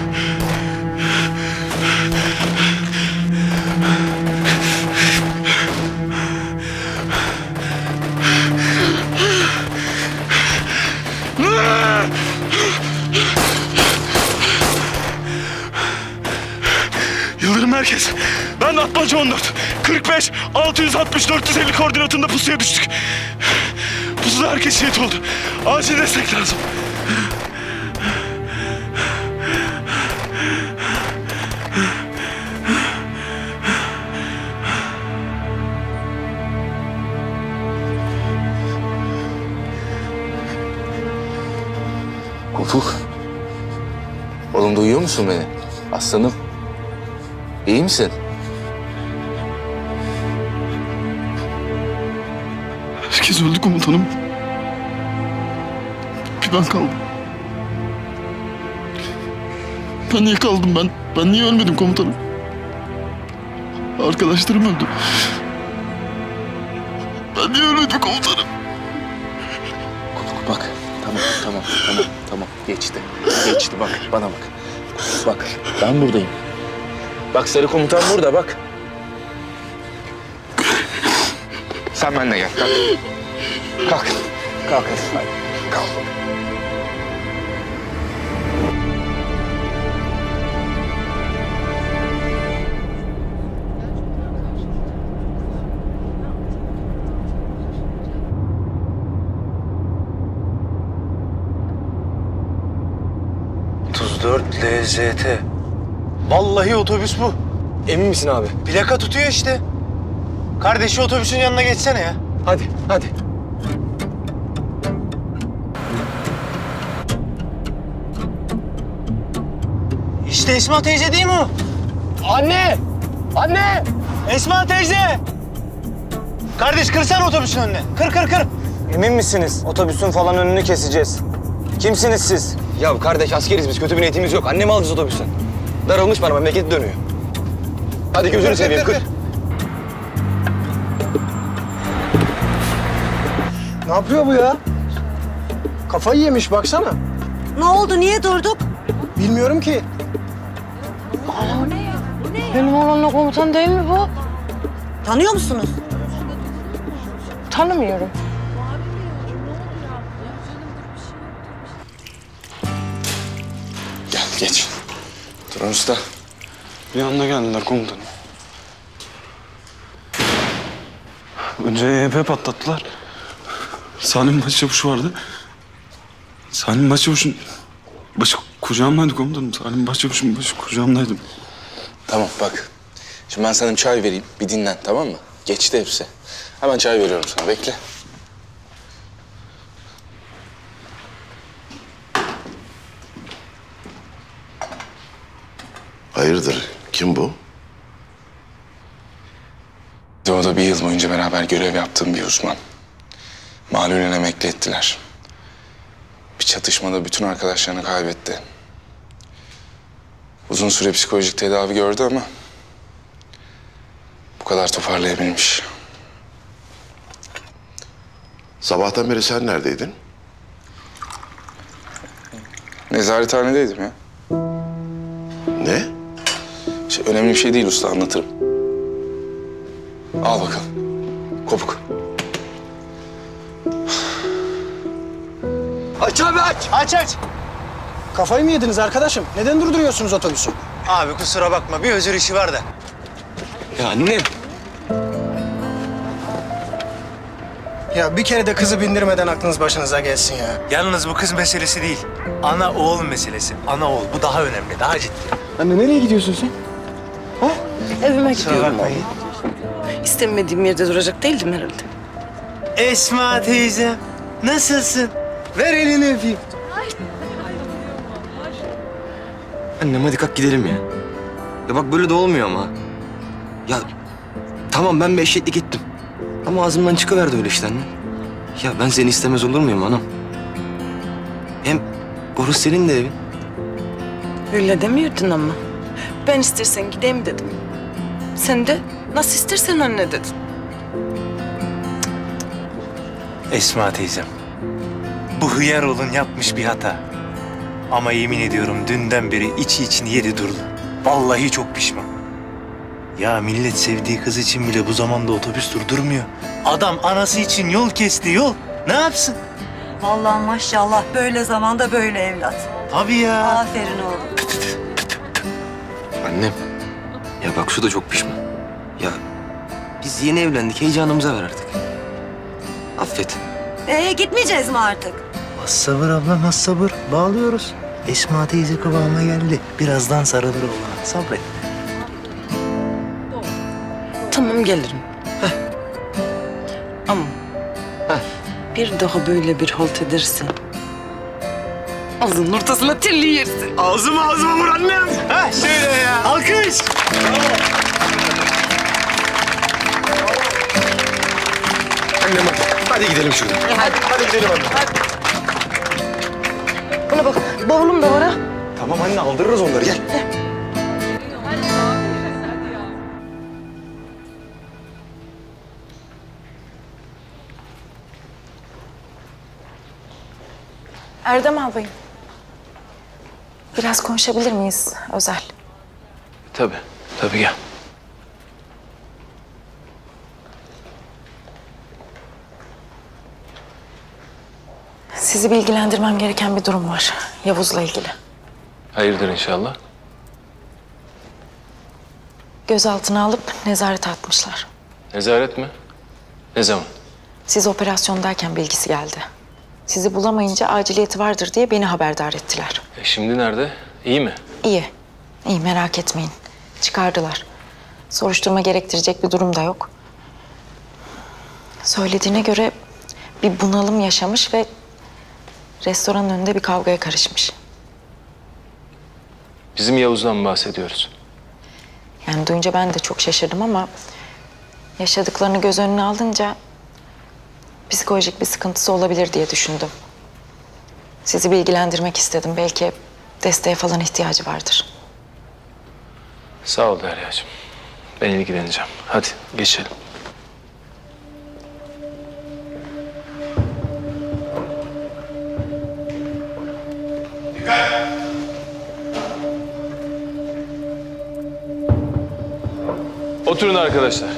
Yıldırım merkez. Ben Atmaca 14. 45 660 450 koordinatında pusuya düştük. Pusuda herkes şehit oldu. Acil destek lazım. Kopuk. Oğlum duyuyor musun beni? Aslanım. İyi misin? Herkes öldü komutanım. Bir ben kaldım. Ben niye kaldım ben? Ben niye ölmedim komutanım? Arkadaşlarım öldü. Ben niye ölmedim komutanım? Bak. Tamam. Geçti. Bak bana bak. Bak ben buradayım. Bak sarı komutan burada bak. Sen benimle gel. Kalk. Kalk hadi. Kalk. LZT. Vallahi otobüs bu. Emin misin abi? Plaka tutuyor işte. Kardeşi otobüsün yanına geçsene ya. Hadi. İşte Esma teyze değil mi o? Anne! Esma teyze! Kardeş kırsana otobüsün önüne. Kır. Emin misiniz? Otobüsün falan önünü keseceğiz. Kimsiniz siz? Ya kardeş askeriz biz. Kötü bir niyetimiz yok. Annemi alacağız otobüsten. Darılmış bana. Memleket dönüyor. Hadi gözünü seveyim. Kır. Ne yapıyor bu ya? Kafayı yemiş baksana. Ne oldu? Niye durduk? Bilmiyorum ki. Benim oğlanla komutan değil mi bu? Tanıyor musunuz? Tanımıyorum. Gel geç. Turan Usta. Bir anda geldiler komutanım. Önce EYP patlattılar. Salim Başçavuş vardı. Salim Başçavuş'un başı kucağımdaydı komutanım. Salim Başçavuş'un başı kucağımdaydı. Tamam bak. Şimdi ben sana bir çay vereyim. Bir dinlen tamam mı? Geçti hepsi. Hemen çay veriyorum sana, bekle. Hayırdır? Kim bu? Doğu'da bir yıl boyunca beraber görev yaptığım bir uzman. Malulen emekli ettiler. Bir çatışmada bütün arkadaşlarını kaybetti. Uzun süre psikolojik tedavi gördü ama bu kadar toparlayabilmiş. Sabahtan beri sen neredeydin? Nezarethanedeydim ya. Ne? Önemli bir şey değil usta, anlatırım. Al bakalım. Kopuk. Aç abi aç. Aç aç. Kafayı mı yediniz arkadaşım? Neden durduruyorsunuz otobüsü? Abi kusura bakma bir özür işi var da. Ya annem. Ya bir kere de kızı bindirmeden aklınız başınıza gelsin ya. Yalnız bu kız meselesi değil. Ana oğul meselesi. Ana oğul. Bu daha önemli, daha ciddi. Anne nereye gidiyorsun sen? Ha? Evime Kusura gidiyorum. bakmayın. İstemediğim yerde duracak değildim herhalde. Esma teyze, nasılsın? Ver elini öpeyim. Annem hadi kalk gidelim ya. Ya bak böyle de olmuyor ama. Ya tamam ben bir eşeklik ettim. Ama ağzımdan çıkıverdi öyle işte anne. Ya ben seni istemez olur muyum anam? Hem orası senin de evin. Öyle demiyordun ama. Ben istersen gideyim dedim. Sen de nasıl istersen anne dedin. Esma teyzem, bu hıyar oğlun yapmış bir hata. Ama yemin ediyorum dünden beri içi içini yedi durdu. Vallahi çok pişman. Ya millet sevdiği kız için bile bu zamanda otobüs durdurmuyor. Adam anası için yol kesti, yol. Ne yapsın? Vallahi maşallah böyle zamanda böyle evlat. Tabii ya. Aferin oğlum. Annem. Ya bak şu da çok pişman. Ya biz yeni evlendik, heyecanımıza ver artık. Affet. Gitmeyeceğiz mi artık? Az sabır ablam, az sabır. Bağlıyoruz. Esma teyze kıvama geldi. Birazdan sarılır oğlana. Sabret. Tamam gelirim. Ama bir daha böyle bir halt edersen ağzının ortasına telli yersin. Ağzıma vur annem. Ha şöyle ya. Alkış. Annem hadi gidelim şuradan. Hadi gidelim anne. Buna bak bavulum da var ha. Tamam anne aldırırız onları gel. Erdem albayım. Biraz konuşabilir miyiz özel? Tabii gel. Sizi bilgilendirmem gereken bir durum var Yavuz'la ilgili. Hayırdır inşallah. Gözaltına alıp nezarete atmışlar. Nezaret mi? Ne zaman? Siz operasyondayken bilgisi geldi. Sizi bulamayınca aciliyeti vardır diye beni haberdar ettiler. Şimdi nerede? İyi mi? İyi. İyi merak etmeyin. Çıkardılar. Soruşturma gerektirecek bir durum da yok. Söylediğine göre bir bunalım yaşamış ve restoranın önünde bir kavgaya karışmış. Bizim Yavuz'dan mı bahsediyoruz? Yani duyunca ben de çok şaşırdım ama yaşadıklarını göz önüne alınca psikolojik bir sıkıntısı olabilir diye düşündüm. Sizi bilgilendirmek istedim. Belki desteğe falan ihtiyacı vardır. Sağ ol Derya'cığım. Ben ilgileneceğim. Hadi geçelim. Oturun arkadaşlar.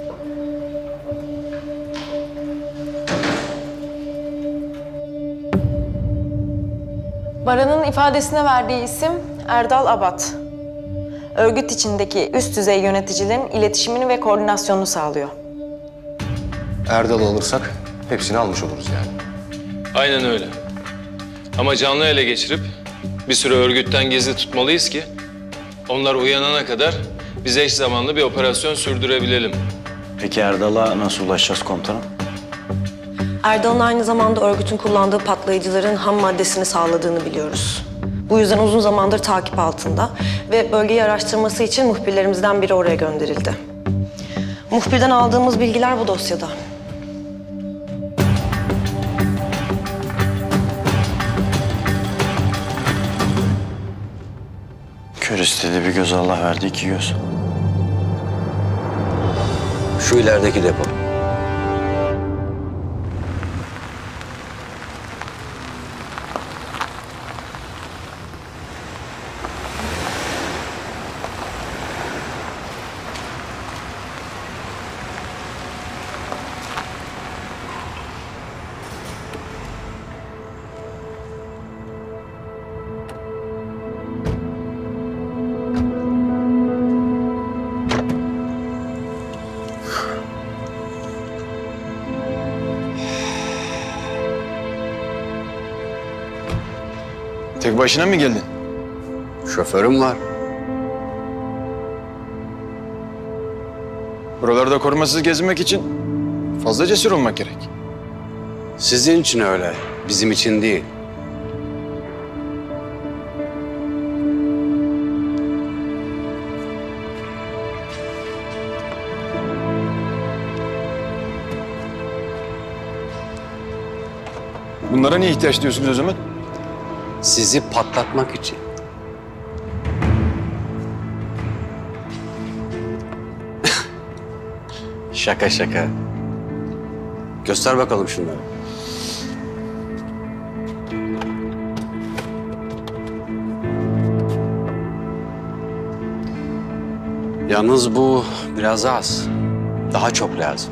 Baran'ın ifadesine verdiği isim Erdal Abat. Örgüt içindeki üst düzey yöneticilerin iletişimini ve koordinasyonunu sağlıyor. Erdal'ı alırsak hepsini almış oluruz yani. Aynen öyle. Ama canlı ele geçirip bir süre örgütten gizli tutmalıyız ki onlar uyanana kadar biz eş zamanlı bir operasyon sürdürebilelim. Peki Erdal'a nasıl ulaşacağız komutanım? Erdal'ın aynı zamanda örgütün kullandığı patlayıcıların ham maddesini sağladığını biliyoruz. Bu yüzden uzun zamandır takip altında ve bölgeyi araştırması için muhbirlerimizden biri oraya gönderildi. Muhbirden aldığımız bilgiler bu dosyada. Kör istedi bir göz, Allah verdi iki göz. Şu ilerideki depo. Tek başına mı geldin? Şoförüm var. Buralarda korumasız gezmek için fazla cesur olmak gerek. Sizin için öyle, bizim için değil. Bunlara niye ihtiyaç duyuyorsunuz o zaman? Sizi patlatmak için. Şaka şaka. Göster bakalım şunları. Yalnız bu biraz az. Daha çok lazım.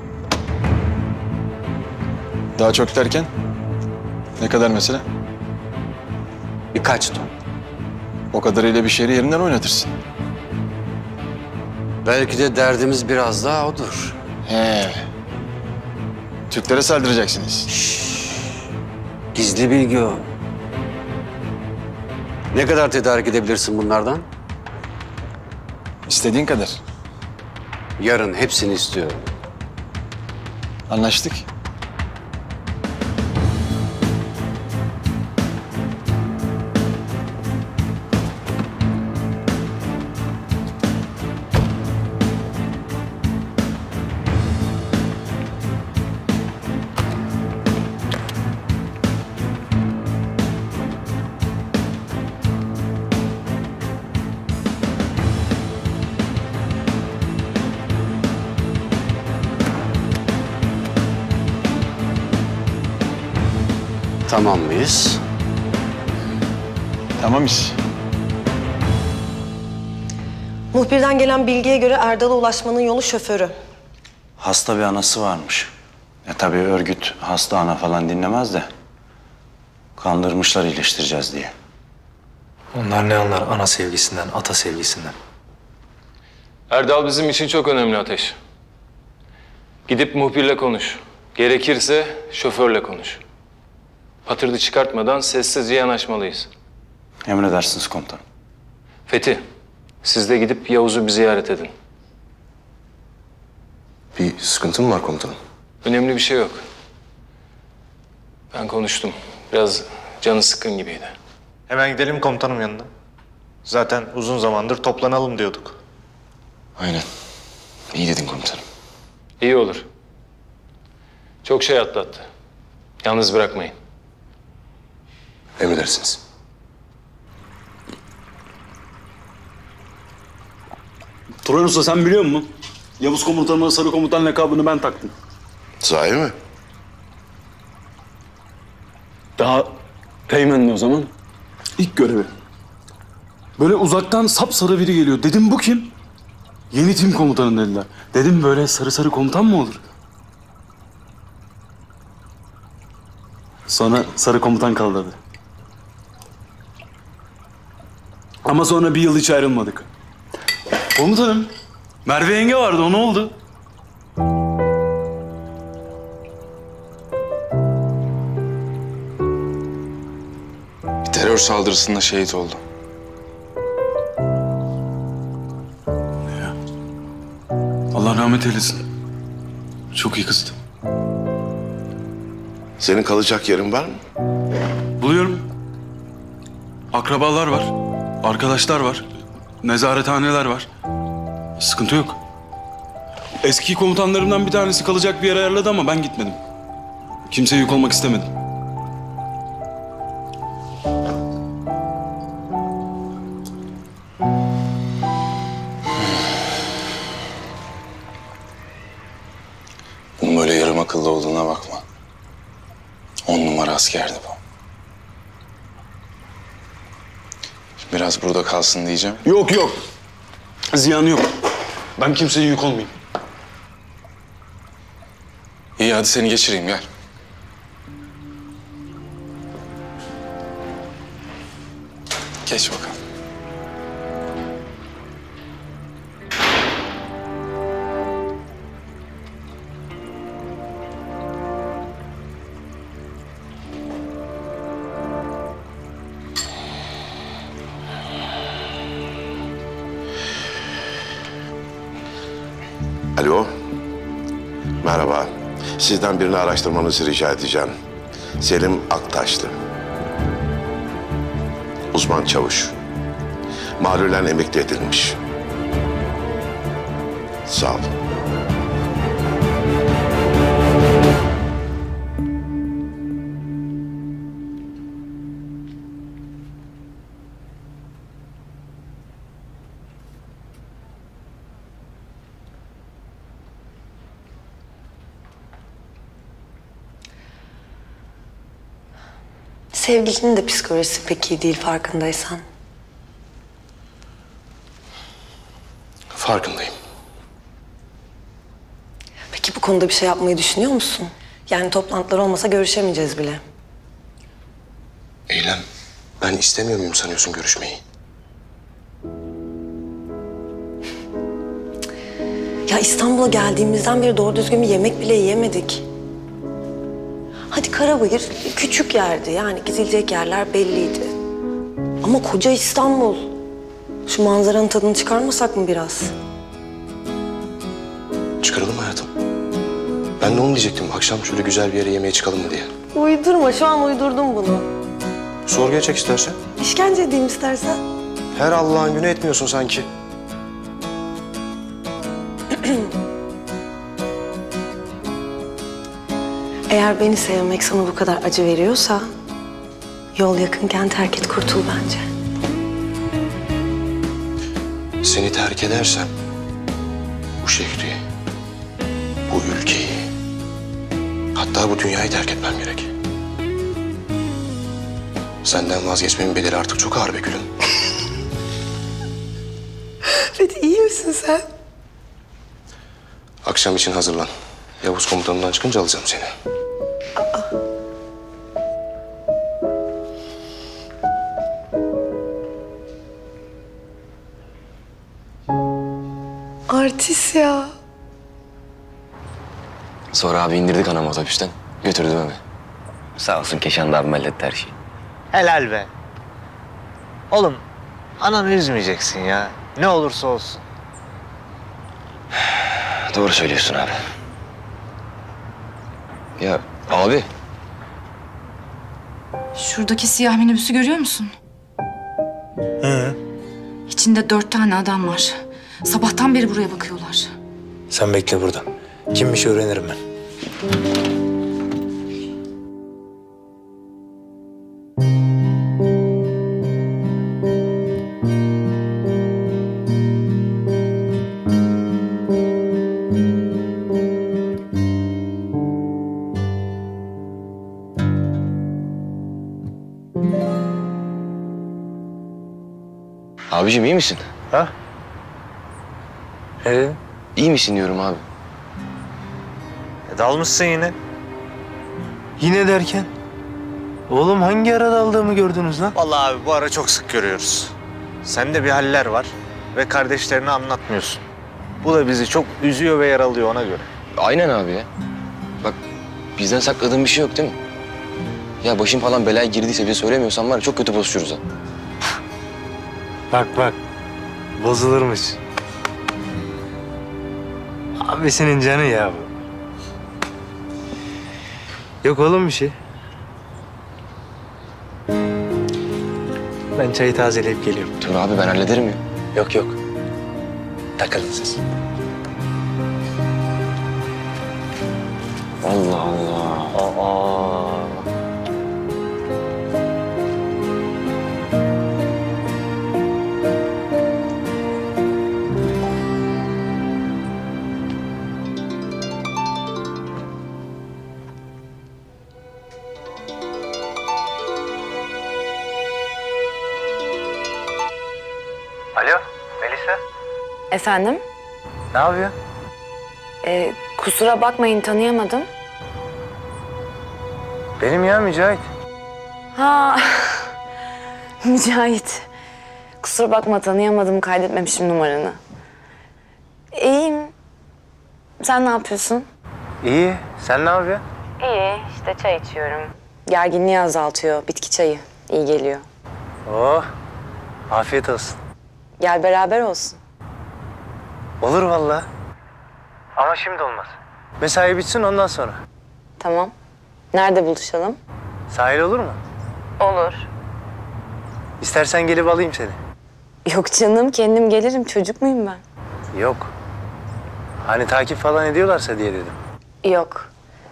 Daha çok derken? Ne kadar mesela? Birkaç ton. O kadarıyla bir şehri yerinden oynatırsın. Belki de derdimiz biraz daha odur. He. Türklere saldıracaksınız. Gizli bilgi o. Ne kadar tedarik edebilirsin bunlardan? İstediğin kadar. Yarın hepsini istiyorum. Anlaştık. Tamam mıyız? Tamamız. Muhbirden gelen bilgiye göre Erdal'a ulaşmanın yolu şoförü. Hasta bir anası varmış. Tabii örgüt hasta ana falan dinlemez de. Kandırmışlar iyileştireceğiz diye. Onlar ne anlar ana sevgisinden, ata sevgisinden. Erdal bizim için çok önemli Ateş. Gidip muhbirle konuş. Gerekirse şoförle konuş. Patırdı çıkartmadan sessizce yanaşmalıyız. Emredersiniz komutanım. Fethi, siz de gidip Yavuz'u bir ziyaret edin. Bir sıkıntı mı var komutanım? Önemli bir şey yok. Ben konuştum. Biraz canı sıkkın gibiydi. Hemen gidelim komutanım yanına. Zaten uzun zamandır toplanalım diyorduk. Aynen. İyi dedin komutanım. İyi olur. Çok şey atlattı. Yalnız bırakmayın. Emredersiniz. Turan Usta sen biliyor musun? Yavuz komutanıma sarı komutan lakabını ben taktım. Sahi mi? Daha teğmendi o zaman. İlk görevi. Böyle uzaktan sapsarı biri geliyor. Dedim bu kim? Yeni tim komutanı dediler. Dedim böyle sarı sarı komutan mı olur? Sonra sarı komutan kaldırdı. Ama sonra bir yıl hiç ayrılmadık. Komutanım, Merve yenge vardı, o ne oldu? Bir terör saldırısında şehit oldu. Allah rahmet eylesin. Çok iyi kızdı. Senin kalacak yerin var mı? Buluyorum. Akrabalar var. Arkadaşlar var. Nezarethaneler var. Sıkıntı yok. Eski komutanlarımdan bir tanesi kalacak bir yer ayarladı ama ben gitmedim. Kimseye yük olmak istemedim. Bunun böyle yarım akıllı olduğuna bakma. 10 numara askerdi bu. Biraz burada kalsın diyeceğim. Yok yok. Ziyanı yok. Ben kimseye yük olmayayım. İyi hadi seni geçireyim gel. Geç bakalım. Alo. Merhaba. Sizden birini araştırmanızı rica edeceğim. Selim Aktaşlı. Uzman çavuş. Malulen emekli edilmiş. Sağ olun. Sevgilinin de psikolojisi pek iyi değil farkındaysan. Farkındayım. Peki bu konuda bir şey yapmayı düşünüyor musun? Yani toplantılar olmasa görüşemeyeceğiz bile. Eylem, ben istemiyor muyum sanıyorsun görüşmeyi? Ya İstanbul'a geldiğimizden beri doğru düzgün bir yemek bile yiyemedik. Hadi Karabayır küçük yerdi, yani gidilecek yerler belliydi. Ama koca İstanbul. Şu manzaranın tadını çıkarmasak mı biraz? Çıkaralım hayatım. Ben de onu diyecektim. Akşam şöyle güzel bir yere yemeğe çıkalım mı diye. Uydurma, şu an uydurdum bunu. Sor geçecek istersen. İşkence edeyim istersen. Her Allah'ın günü etmiyorsun sanki. Eğer beni sevmek sana bu kadar acı veriyorsa... yol yakınken terk et, kurtul bence. Seni terk edersem bu şehri, bu ülkeyi, hatta bu dünyayı terk etmem gerek. Senden vazgeçmemin bedeli artık çok ağır be gülüm. Fethi, iyi misin sen? Akşam için hazırlan. Yavuz komutanından çıkınca alacağım seni. Artist ya. Sonra abi indirdik anamı otobüsten. Götürdü eve. Sağ olsun Keşan da abim halletti her şeyi. Helal be. Oğlum ananı üzmeyeceksin ya. Ne olursa olsun. Doğru söylüyorsun abi. Ya abi. Şuradaki siyah minibüsü görüyor musun? Hı. İçinde 4 tane adam var. Sabahtan beri buraya bakıyorlar. Sen bekle burada. Kimmiş öğrenirim ben. Abicim iyi misin? Ha? Ne dedin? İyi misin diyorum abi. Dalmışsın yine. Yine derken? Oğlum hangi ara daldığımı gördünüz lan? Vallahi abi bu ara çok sık görüyoruz. Sende bir haller var ve kardeşlerine anlatmıyorsun. Bu da bizi çok üzüyor ve yaralıyor ona göre. Aynen abi ya. Bak bizden sakladığın bir şey yok değil mi? Ya başın falan belaya girdiyse bize söylemiyorsan var ya çok kötü bozuşuruz ha. Bak bak. Bozulurmuş. Abisinin canı ya bu. Yok oğlum bir şey. Ben çayı tazeleyip geliyorum. Dur abi ben hallederim ya. Yok yok. Takılın siz. Allah Allah. Aa. Alo, Melisa. Efendim? Ne yapıyor? Kusura bakmayın tanıyamadım. Benim ya Mücahit. Ha, Mücahit. Kusura bakma tanıyamadım, kaydetmemişim numaranı. İyiyim. Sen ne yapıyorsun? İyi, sen ne yapıyorsun? İyi, işte çay içiyorum. Gerginliği azaltıyor, bitki çayı. İyi geliyor. Oh, afiyet olsun. Gel beraber olsun. Olur vallahi. Ama şimdi olmaz. Mesai bitsin ondan sonra. Tamam. Nerede buluşalım? Sahil olur mu? Olur. İstersen gelip alayım seni. Yok canım, kendim gelirim. Çocuk muyum ben? Yok. Hani takip falan ediyorlarsa diye dedim. Yok.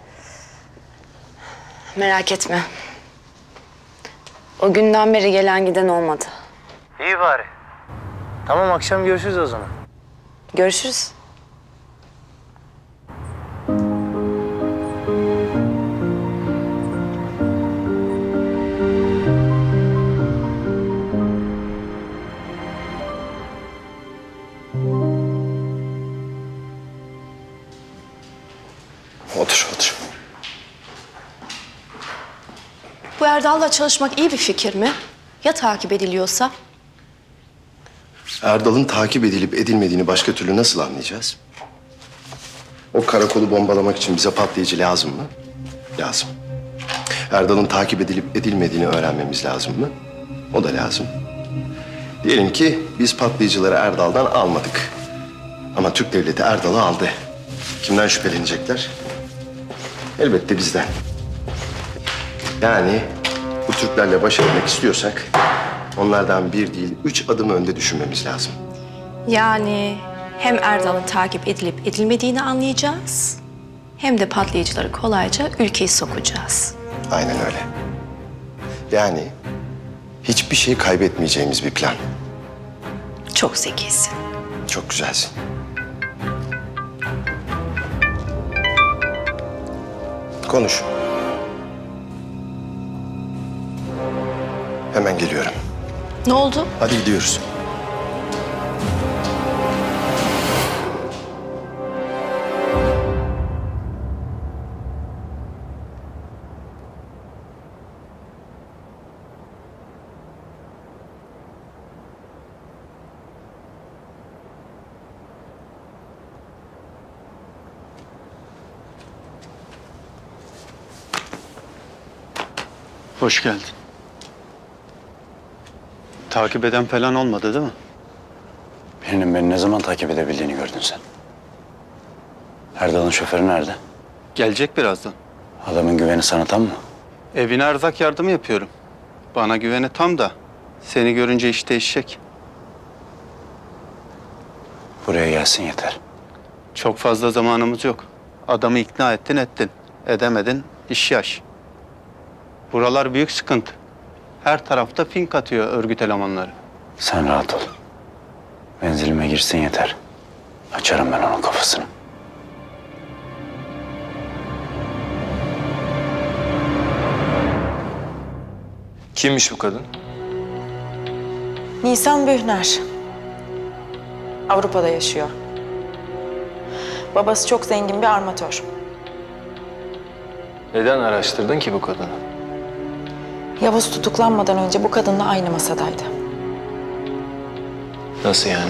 Merak etme. O günden beri gelen giden olmadı. İyi bari. Tamam akşam görüşürüz o zaman. Görüşürüz. Otur, otur. Bu Erdal'la çalışmak iyi bir fikir mi? Ya takip ediliyorsa? Erdal'ın takip edilip edilmediğini başka türlü nasıl anlayacağız? O karakolu bombalamak için bize patlayıcı lazım mı? Lazım. Erdal'ın takip edilip edilmediğini öğrenmemiz lazım mı? O da lazım. Diyelim ki biz patlayıcıları Erdal'dan almadık. Ama Türk devleti Erdal'ı aldı. Kimden şüphelenecekler? Elbette bizden. Yani bu Türklerle baş etmek istiyorsak onlardan bir değil 3 adım önde düşünmemiz lazım. Yani hem Erdal'ın takip edilip edilmediğini anlayacağız... hem de patlayıcıları kolayca ülkeyi sokacağız. Aynen öyle. Yani hiçbir şey kaybetmeyeceğimiz bir plan. Çok zekisin. Çok güzelsin. Konuş. Hemen geliyorum. Ne oldu? Hadi gidiyoruz. Hoş geldin. Takip eden falan olmadı değil mi? Birinin beni ne zaman takip edebildiğini gördün sen. Erdal'ın şoförü nerede? Gelecek birazdan. Adamın güveni sana tam mı? Evine erzak yardımı yapıyorum. Bana güveni tam da seni görünce iş değişecek. Buraya gelsin yeter. Çok fazla zamanımız yok. Adamı ikna ettin. Edemedin, iş yaş. Buralar büyük sıkıntı. Her tarafta fink atıyor örgüt elemanları. Sen rahat ol. Menzilime girsin yeter. Açarım ben onun kafasını. Kimmiş bu kadın? Nisan Bühner. Avrupa'da yaşıyor. Babası çok zengin bir armatör. Neden araştırdın ki bu kadını? Yavuz tutuklanmadan önce bu kadınla aynı masadaydı. Nasıl yani?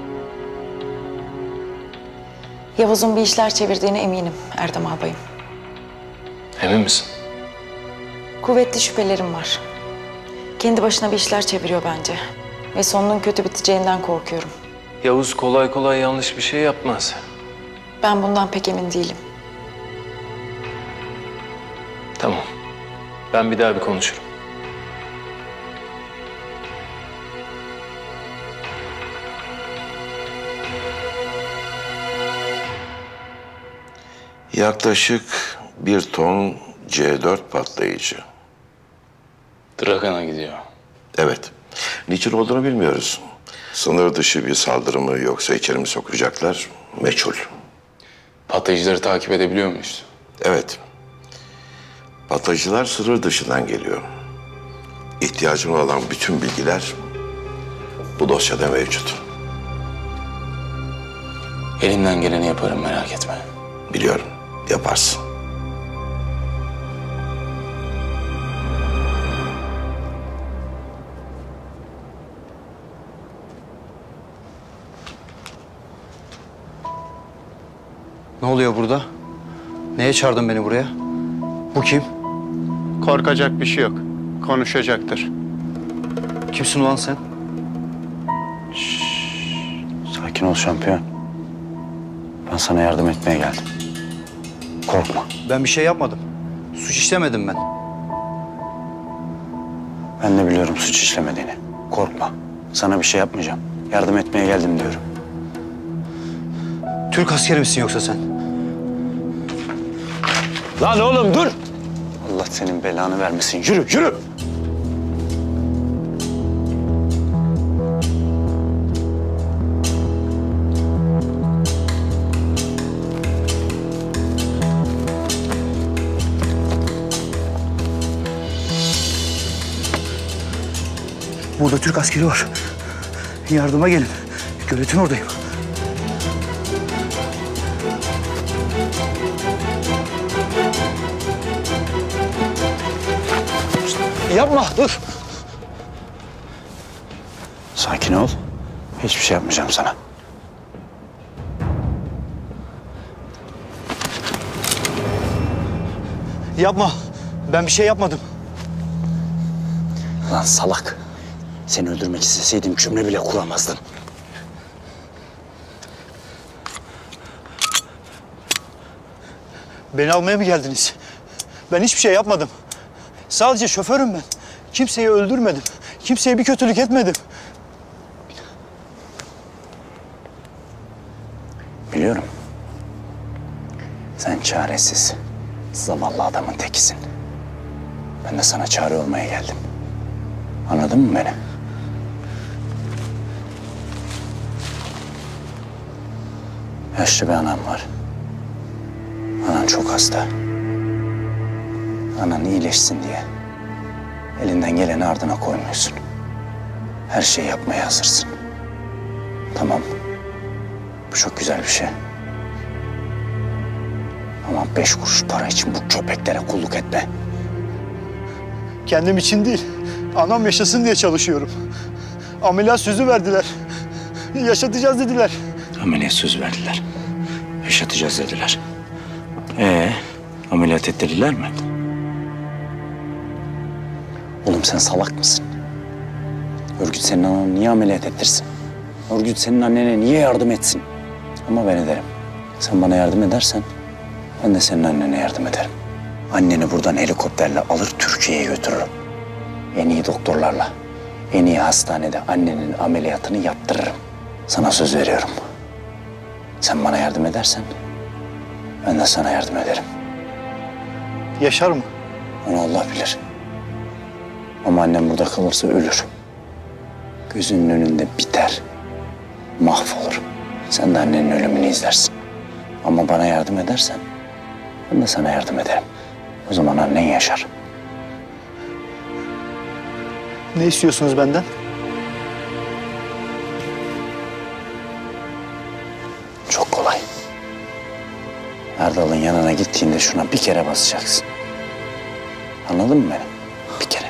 Yavuz'un bir işler çevirdiğine eminim Erdem ağabeyim. Emin misin? Kuvvetli şüphelerim var. Kendi başına bir işler çeviriyor bence. Ve sonunun kötü biteceğinden korkuyorum. Yavuz kolay kolay yanlış bir şey yapmaz. Ben bundan pek emin değilim. Tamam. Ben bir daha bir konuşurum. Yaklaşık 1 ton C4 patlayıcı. Dragan'a gidiyor. Evet. Niçin olduğunu bilmiyoruz. Sınır dışı bir saldırı mı yoksa içeri mi sokacaklar? Meçhul. Patlayıcıları takip edebiliyor muyuz? Evet. Patlayıcılar sınır dışından geliyor. İhtiyacım olan bütün bilgiler bu dosyada mevcut. Elimden geleni yaparım, merak etme. Biliyorum, yaparsın. Ne oluyor burada? Neye çağırdın beni buraya? Bu kim? Korkacak bir şey yok. Konuşacaktır. Kimsin ulan sen? Sakin ol şampiyon. Ben sana yardım etmeye geldim. Korkma. Ben bir şey yapmadım. Suç işlemedim ben. Ben de biliyorum suç işlemediğini. Korkma. Sana bir şey yapmayacağım. Yardım etmeye geldim diyorum. Türk askeri misin yoksa sen? Lan oğlum dur! Allah senin belanı vermesin. Yürü, yürü! Burada Türk askeri var. Yardıma gelin. Göletin oradayım. Yapma, dur. Sakin ol. Hiçbir şey yapmayacağım sana. Yapma. Ben bir şey yapmadım. Lan salak. Seni öldürmek isteseydim cümle bile kuramazdın. Beni almaya mı geldiniz? Ben hiçbir şey yapmadım. Sadece şoförüm ben. Kimseyi öldürmedim. Kimseye bir kötülük etmedim. Biliyorum. Sen çaresiz, zavallı adamın tekisin. Ben de sana çare olmaya geldim. Anladın mı beni? Yaşlı bir anam var. Anan çok hasta. Anan iyileşsin diye elinden geleni ardına koymuyorsun. Her şeyi yapmaya hazırsın. Tamam. Bu çok güzel bir şey. Ama 5 kuruş para için bu köpeklere kulluk etme. Kendim için değil, anam yaşasın diye çalışıyorum. Ameliyat sözü verdiler. Yaşatacağız dediler. Ameliyat söz verdiler. Yaşatacağız dediler. Ameliyat ettirdiler mi? Oğlum sen salak mısın? Örgüt senin ananı niye ameliyat ettirsin? Örgüt senin annene niye yardım etsin? Ama ben ederim. Sen bana yardım edersen ben de senin annene yardım ederim. Anneni buradan helikopterle alır Türkiye'ye götürürüm. En iyi doktorlarla, en iyi hastanede annenin ameliyatını yaptırırım. Sana söz veriyorum. Sen bana yardım edersen ben de sana yardım ederim. Yaşar mı? Onu Allah bilir. Ama annem burada kalırsa ölür. Gözünün önünde biter. Mahvolur. Sen de annenin ölümünü izlersin. Ama bana yardım edersen ben de sana yardım ederim. O zaman annen yaşar. Ne istiyorsunuz benden? Çok kolay. Erdal'ın yanına gittiğinde şuna bir kere basacaksın. Anladın mı beni? Bir kere.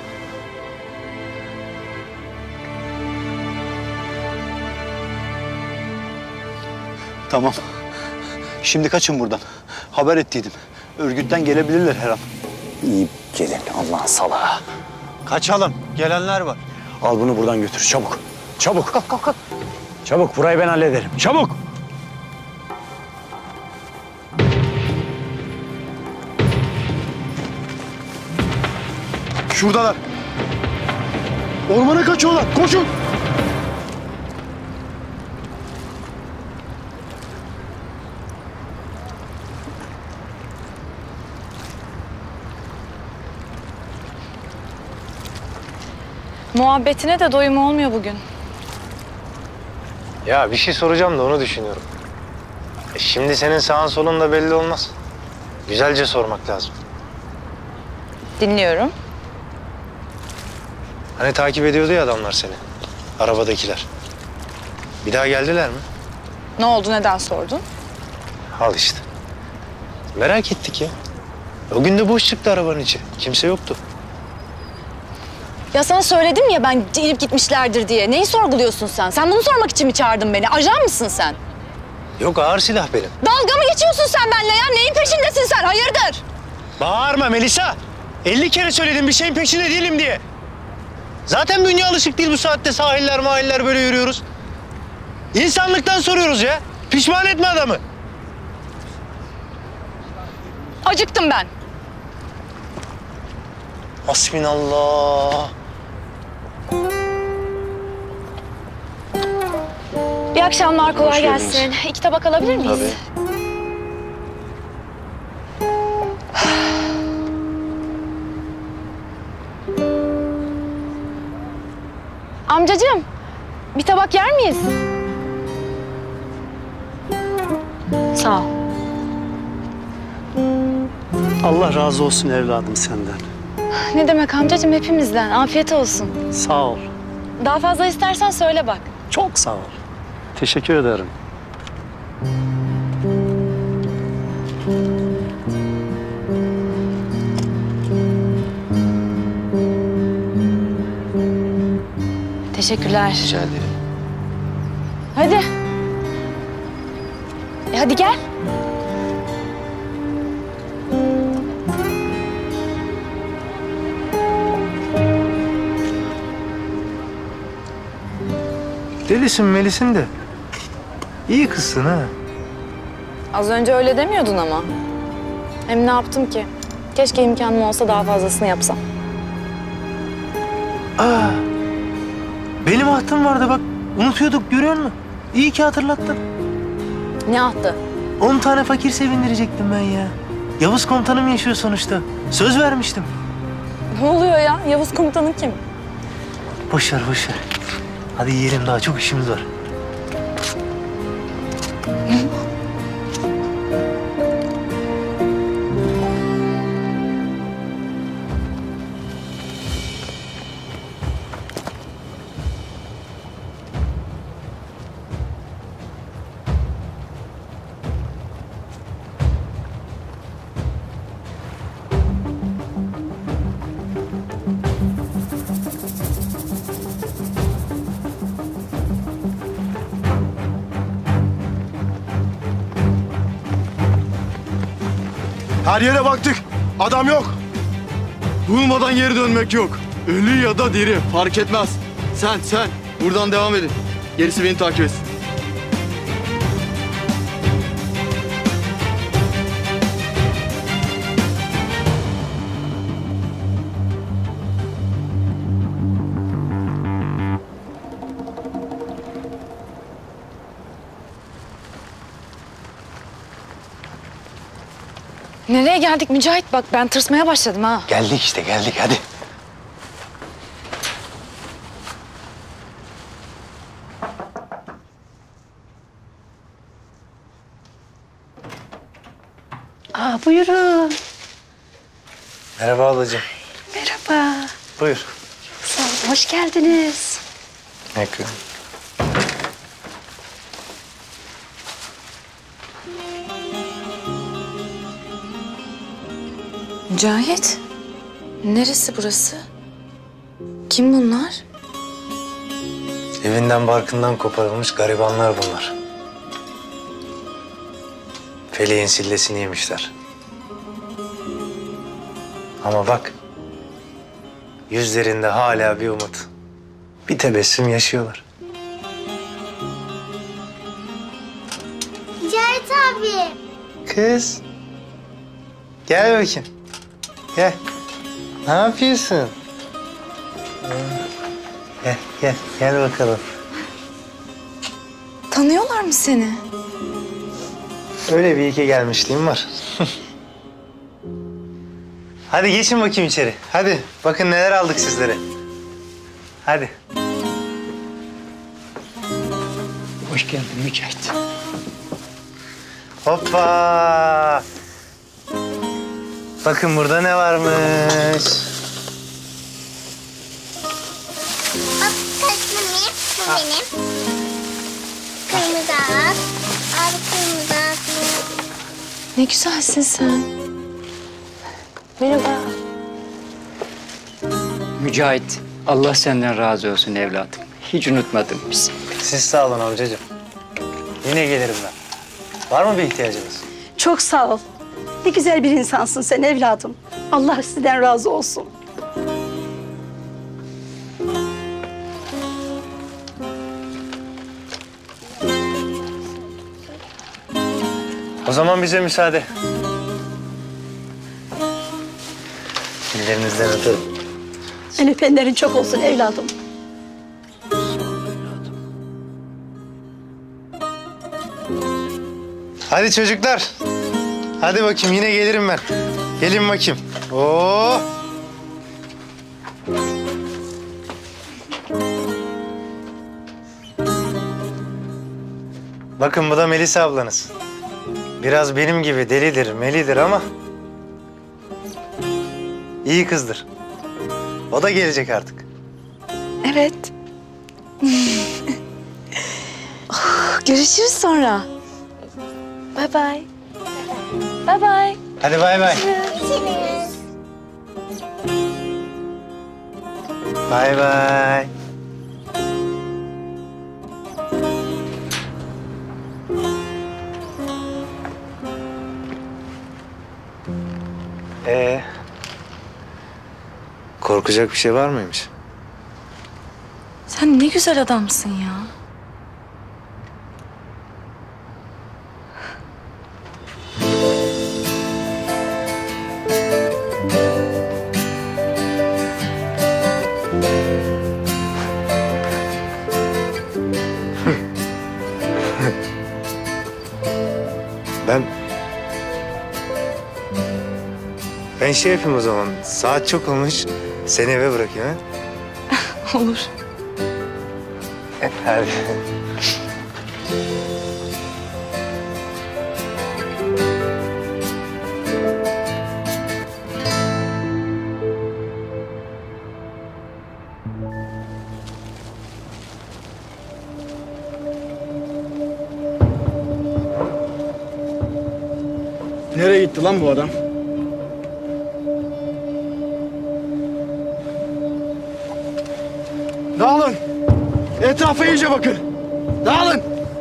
Tamam. Şimdi kaçın buradan. Haber ettiydim. Örgütten gelebilirler her an. İyi gelin Allah'ın salağı. Kaçalım. Gelenler var. Al bunu buradan götür çabuk. Çabuk. Kalk kalk kalk. Çabuk burayı ben hallederim. Çabuk. Şuradalar. Ormana kaçıyorlar. Koşun. Muhabbetine de doyum olmuyor bugün. Ya bir şey soracağım da onu düşünüyorum. Şimdi senin sağın solun da belli olmaz. Güzelce sormak lazım. Dinliyorum. Hani takip ediyordu ya adamlar seni. Arabadakiler. Bir daha geldiler mi? Ne oldu, neden sordun? Al işte. Merak ettik ya. O gün de boş çıktı arabanın içi. Kimse yoktu. Ya sana söyledim ya ben gelip gitmişlerdir diye. Neyi sorguluyorsun sen? Sen bunu sormak için mi çağırdın beni? Ajan mısın sen? Yok, ağır silah benim. Dalga mı geçiyorsun sen benimle ya? Neyin peşindesin sen? Hayırdır? Bağırma Melisa. 50 kere söyledim bir şeyin peşinde değilim diye. Zaten dünya alışık değil bu saatte sahiller böyle yürüyoruz. İnsanlıktan soruyoruz ya. Pişman etme adamı. Acıktım ben. Hasbinallah. İyi akşamlar, kolay Hoş geldiniz. gelsin. 2 tabak alabilir miyiz? Tabii. Amcacığım, bir tabak yer miyiz? Sağ ol. Allah razı olsun evladım senden. Ne demek amcacığım, hepimizden. Afiyet olsun. Sağ ol. Daha fazla istersen söyle bak. Çok sağ ol. Teşekkür ederim. Teşekkürler. Rica ederim. Hadi. Hadi gel. Delisin Melis'in de. İyi kızsın ha. Az önce öyle demiyordun ama. Hem ne yaptım ki? Keşke imkanım olsa daha fazlasını yapsam. Aa, benim ahtım vardı bak. Unutuyorduk, görüyor musun? İyi ki hatırlattın. Ne ahtı? 10 tane fakir sevindirecektim ben ya. Yavuz komutanım yaşıyor sonuçta. Söz vermiştim. Ne oluyor ya? Yavuz komutanın kim? Boş ver. Hadi yiyelim, daha çok işimiz var. Her yere baktık. Adam yok. Bulmadan geri dönmek yok. Ölü ya da diri fark etmez. Sen buradan devam edin. Gerisi beni takip etsin. Nereye geldik Mücahit? Bak ben tırsmaya başladım ha. Geldik işte, geldik hadi. Buyurun. Merhaba ablacığım. Merhaba. Buyur. Sağ olun, hoş geldiniz. Ekran. Mücahit, neresi burası? Kim bunlar? Evinden barkından koparılmış garibanlar bunlar. Feleğin sillesini yemişler. Ama bak, yüzlerinde hala bir umut, bir tebessüm yaşıyorlar. Mücahit abi. Kız, gel bakayım. Gel. Ne yapıyorsun? Gel bakalım. Tanıyorlar mı seni? Öyle bir iki gelmişliğim var. Hadi geçin bakayım içeri. Hadi bakın neler aldık sizlere. Hadi. Hoş geldin Mücahit. Hoppa! Bakın burada ne varmış. Bu benim. Kırmızı at. Al kırmızı at. Ne güzelsin sen. Merhaba. Mücahit, Allah senden razı olsun evladım. Hiç unutmadın bizi. Siz sağ olun amcacığım. Yine gelirim ben. Var mı bir ihtiyacınız? Çok sağ ol. Ne güzel bir insansın sen evladım. Allah sizden razı olsun. O zaman bize müsaade. Ellerinizden öperim. El öpenlerin çok olsun evladım. Hadi çocuklar. Hadi bakayım yine gelirim ben. Gelin bakayım. Oo. Bakın bu da Melisa ablanız. Biraz benim gibi delidir, melidir ama iyi kızdır. O da gelecek artık. Evet. Görüşürüz sonra. Bye bye. Bye bye. Hadi bay bay. Bay bay. Korkacak bir şey var mıymış? Sen ne güzel adamsın ya. Ben şey yapayım o zaman. Saat çok olmuş. Seni eve bırakayım ha? Olur. Hadi. Nereye gitti lan bu adam? Dağılın. Etrafa iyice bakın. Dağılın.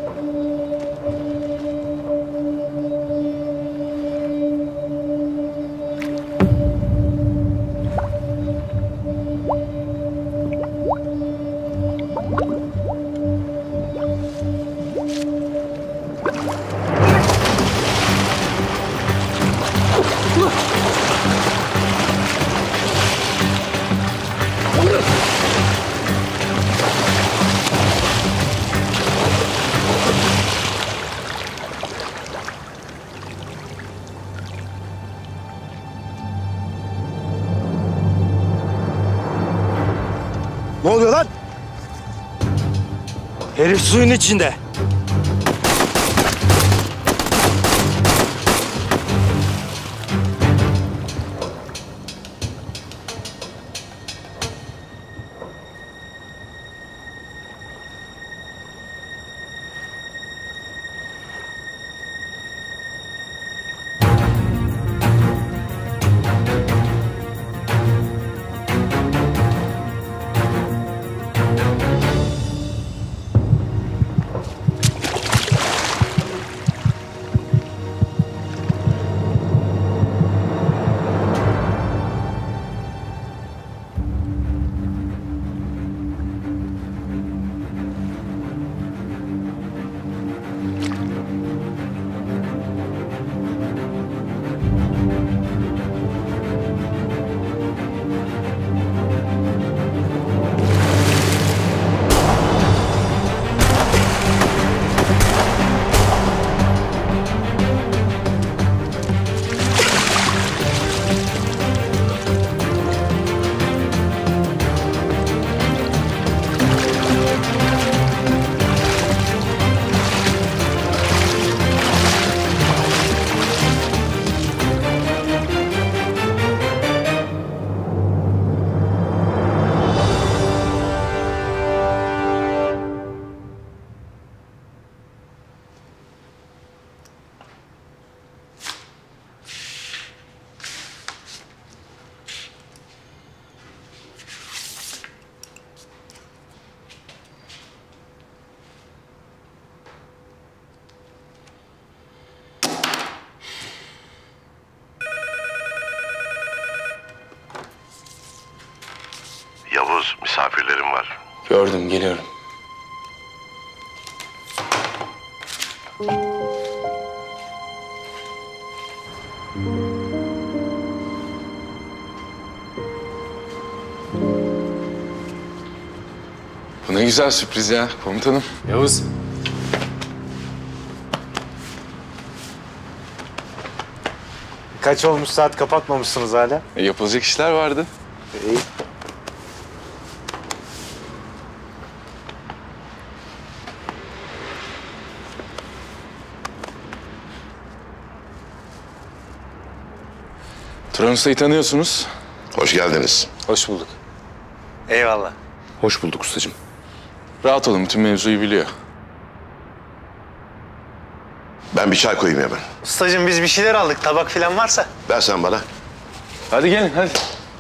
Ne oluyor lan? Herif suyun içinde. haberim var. Gördüm, geliyorum. Bu ne güzel sürpriz ya komutanım. Yavuz. Kaç olmuş saat kapatmamışsınız hala? Yapılacak işler vardı. İyi. Turan Usta'yı tanıyorsunuz. Hoş geldiniz. Hoş bulduk. Eyvallah. Hoş bulduk ustacığım. Rahat olun, bütün mevzuyu biliyor. Ben bir çay koyayım hemen. Ustacığım biz bir şeyler aldık. Tabak falan varsa. Ver sen bana. Hadi gelin, hadi.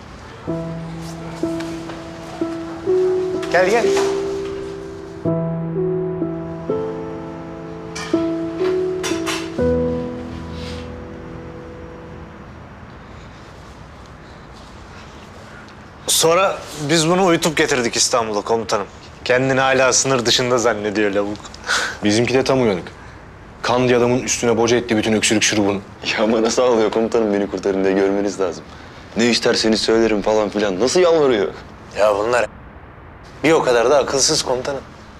Gel gel. Sonra biz bunu uyutup getirdik İstanbul'a komutanım. Kendini hala sınır dışında zannediyor lavuk. Bizimki de tam uyanık. Kan diye adamın üstüne boca etti bütün öksürük şurubunu. Ya ama nasıl ağlıyor komutanım, beni kurtarın diye görmeniz lazım. Ne isterseniz söylerim falan filan. Nasıl yalvarıyor? Ya bunlar bir o kadar da akılsız komutanım.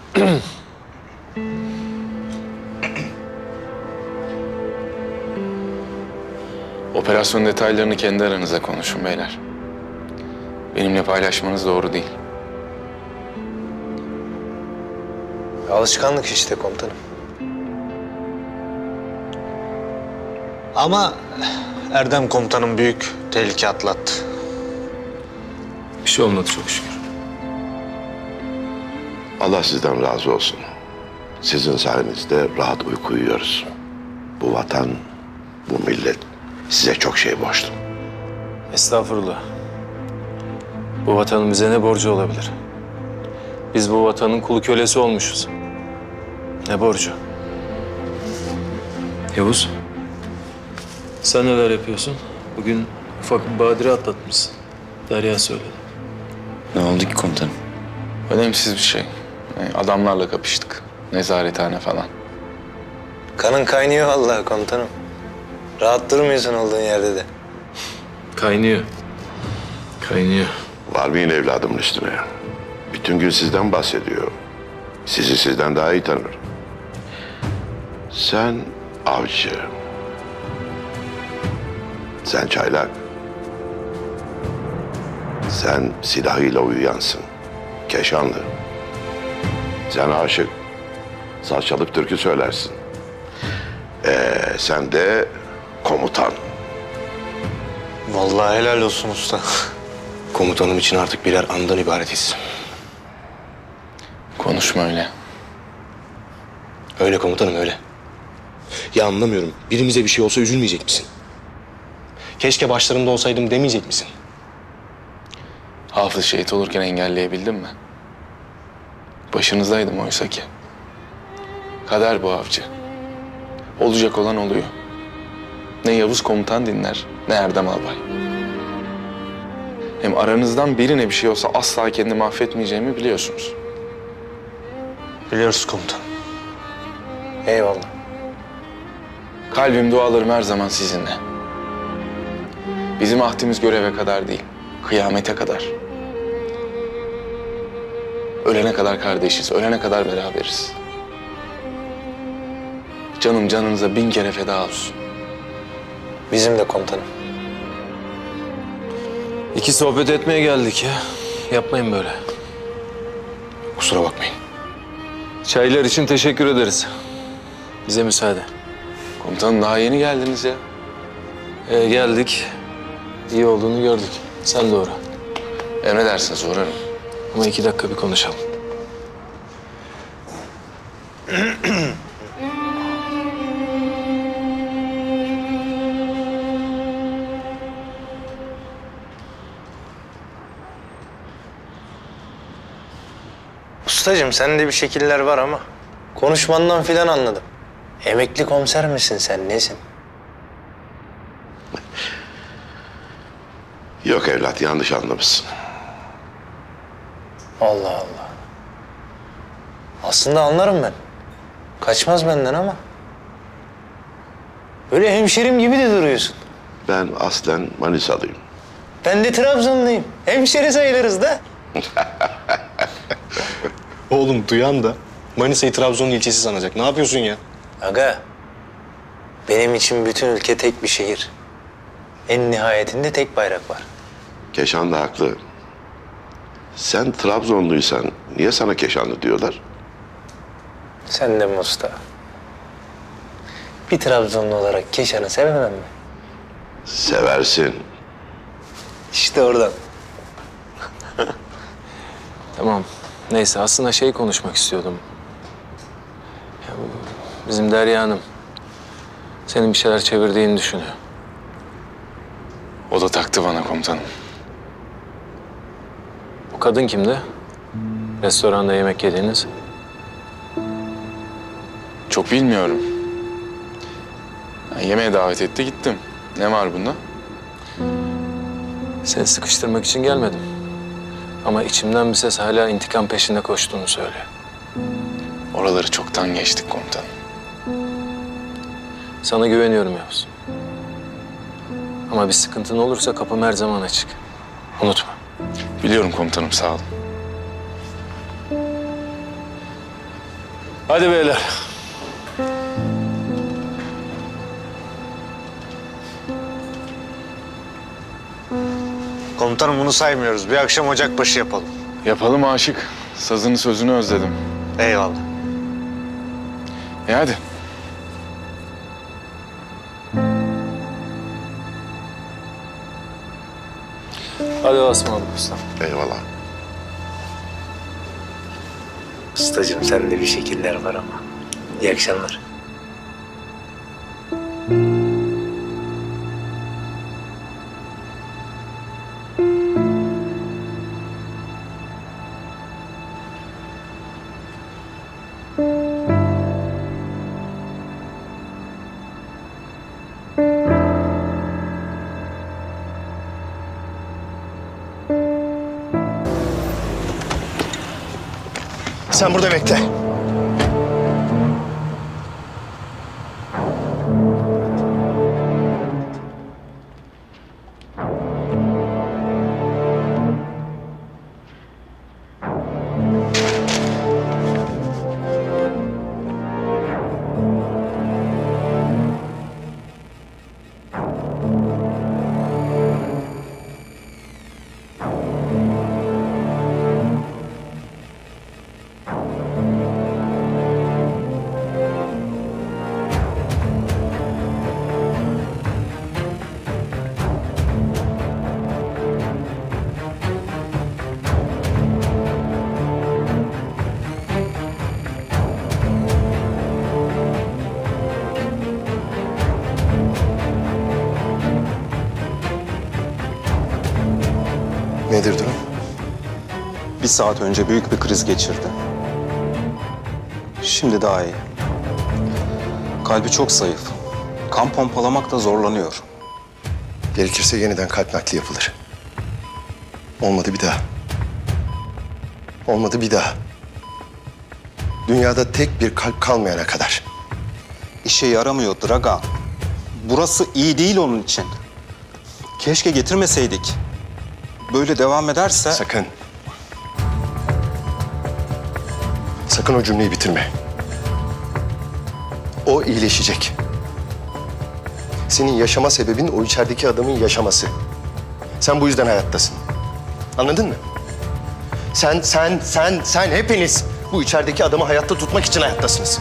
Operasyon detaylarını kendi aranızda konuşun beyler. Benimle paylaşmanız doğru değil. Alışkanlık işte komutanım. Ama Erdem komutanım büyük tehlike atlattı. Bir şey olmadı çok şükür. Allah sizden razı olsun. Sizin sayenizde rahat uyku uyuyoruz. Bu vatan, bu millet size çok şey borçlu. Estağfurullah. Bu vatanın bize ne borcu olabilir? Biz bu vatanın kulu kölesi olmuşuz. Ne borcu? Yavuz, sen neler yapıyorsun? Bugün ufak bir badire atlatmışsın. Derya söyledi. Ne oldu ki komutanım? Önemsiz bir şey. Yani adamlarla kapıştık. Nezarethane falan. Kanın kaynıyor vallahi komutanım. Rahat durmuyorsun olduğun yerde de. Kaynıyor. Kaynıyor. Var mıyın evladım üstüne? Bütün gün sizden bahsediyor. Sizi sizden daha iyi tanır. Sen avcı. Sen çaylak. Sen silahıyla uyuyansın. Keşanlı. Sen aşık. Saz çalıp türkü söylersin. Sen de komutan. Vallahi helal olsun usta. Komutanım için artık birer andan ibaretiz. Konuşma öyle. Öyle komutanım öyle. Ya anlamıyorum. Birimize bir şey olsa üzülmeyecek misin? Keşke başlarında olsaydım demeyecek misin? Hafız şehit olurken engelleyebildin mi? Başınızdaydım oysa ki. Kader bu avcı. Olacak olan oluyor. Ne Yavuz komutan dinler, ne Erdem albay. Hem aranızdan birine bir şey olsa asla kendimi affetmeyeceğimi biliyorsunuz. Biliyoruz komutan. Eyvallah. Kalbim, dualarım her zaman sizinle. Bizim ahdimiz göreve kadar değil, kıyamete kadar. Ölene kadar kardeşiz, ölene kadar beraberiz. Canım canınıza 1000 kere feda olsun. Bizim de komutanım. İki sohbet etmeye geldik ya. Yapmayın böyle. Kusura bakmayın. Çaylar için teşekkür ederiz. Bize müsaade. Komutanım daha yeni geldiniz ya. Geldik. İyi olduğunu gördük. Sen de uğra. Emredersiniz, uğrarım. Ama 2 dakika bir konuşalım. Ustacığım sende bir şekiller var ama konuşmandan filan anladım. Emekli komiser misin sen, nesin? Yok evlat, yanlış anlamışsın. Allah Allah. Aslında anlarım ben. Kaçmaz benden ama. Öyle hemşerim gibi de duruyorsun. Ben aslen Manisalıyım. Ben de Trabzonluyum. Hemşeri sayılırız da. Oğlum duyan da Manisa'yı Trabzon'un ilçesi sanacak. Ne yapıyorsun ya? Aga, benim için bütün ülke tek bir şehir. En nihayetinde tek bayrak var. Keşan da haklı. Sen Trabzonluysan niye sana Keşanlı diyorlar? Sen de Musta. Bir Trabzonlu olarak Keşan'ı sevemem mi? Seversin. İşte oradan. Tamam. Neyse aslında şey konuşmak istiyordum. Ya, bizim Derya Hanım senin bir şeyler çevirdiğini düşünüyor. O da taktı bana komutanım. Bu kadın kimdi? Restoranda yemek yediğiniz. Çok bilmiyorum. Yani yemeğe davet etti gittim. Ne var bunda? Seni sıkıştırmak için gelmedim. Ama içimden bir ses hala intikam peşinde koştuğunu söylüyor. Oraları çoktan geçtik komutanım. Sana güveniyorum Yavuz. Ama bir sıkıntın olursa kapım her zaman açık. Unutma. Biliyorum komutanım, sağ olun. Hadi beyler. Komutanım bunu saymıyoruz. Bir akşam ocakbaşı yapalım. Yapalım Aşık. Sazını sözünü özledim. Eyvallah. Hadi. Hadi ısmarladık usta. Eyvallah. Ustacığım sende bir şekiller var ama. İyi akşamlar. Sen burada bekle. Nedir durum? Bir saat önce büyük bir kriz geçirdi. Şimdi daha iyi. Kalbi çok zayıf. Kan pompalamakta zorlanıyor. Gerekirse yeniden kalp nakli yapılır. Olmadı bir daha. Olmadı bir daha. Dünyada tek bir kalp kalmayana kadar. İşe yaramıyor Dragan. Burası iyi değil onun için. Keşke getirmeseydik. Böyle devam ederse... Sakın. Sakın o cümleyi bitirme. O iyileşecek. Senin yaşama sebebin o içerideki adamın yaşaması. Sen bu yüzden hayattasın. Anladın mı? Sen hepiniz bu içerideki adamı hayatta tutmak için hayattasınız.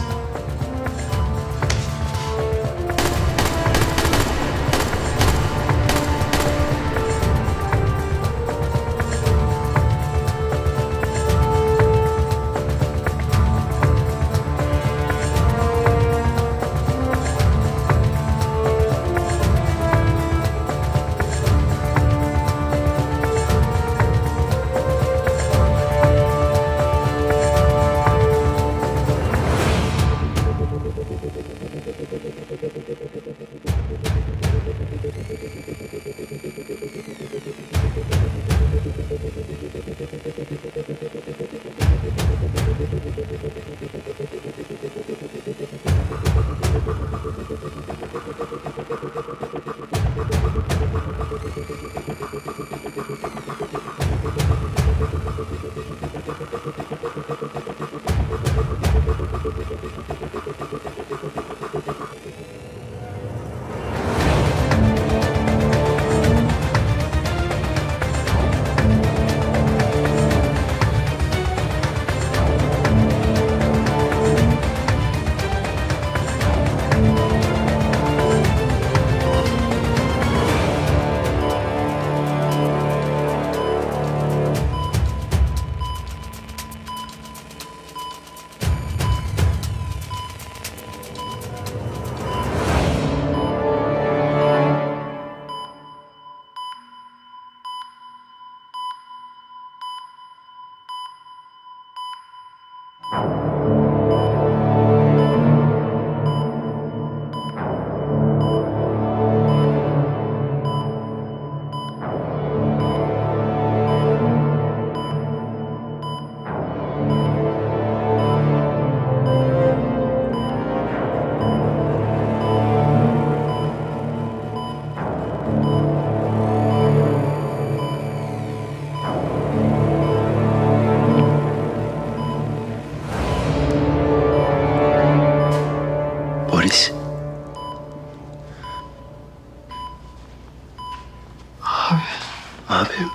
Boris. Abim.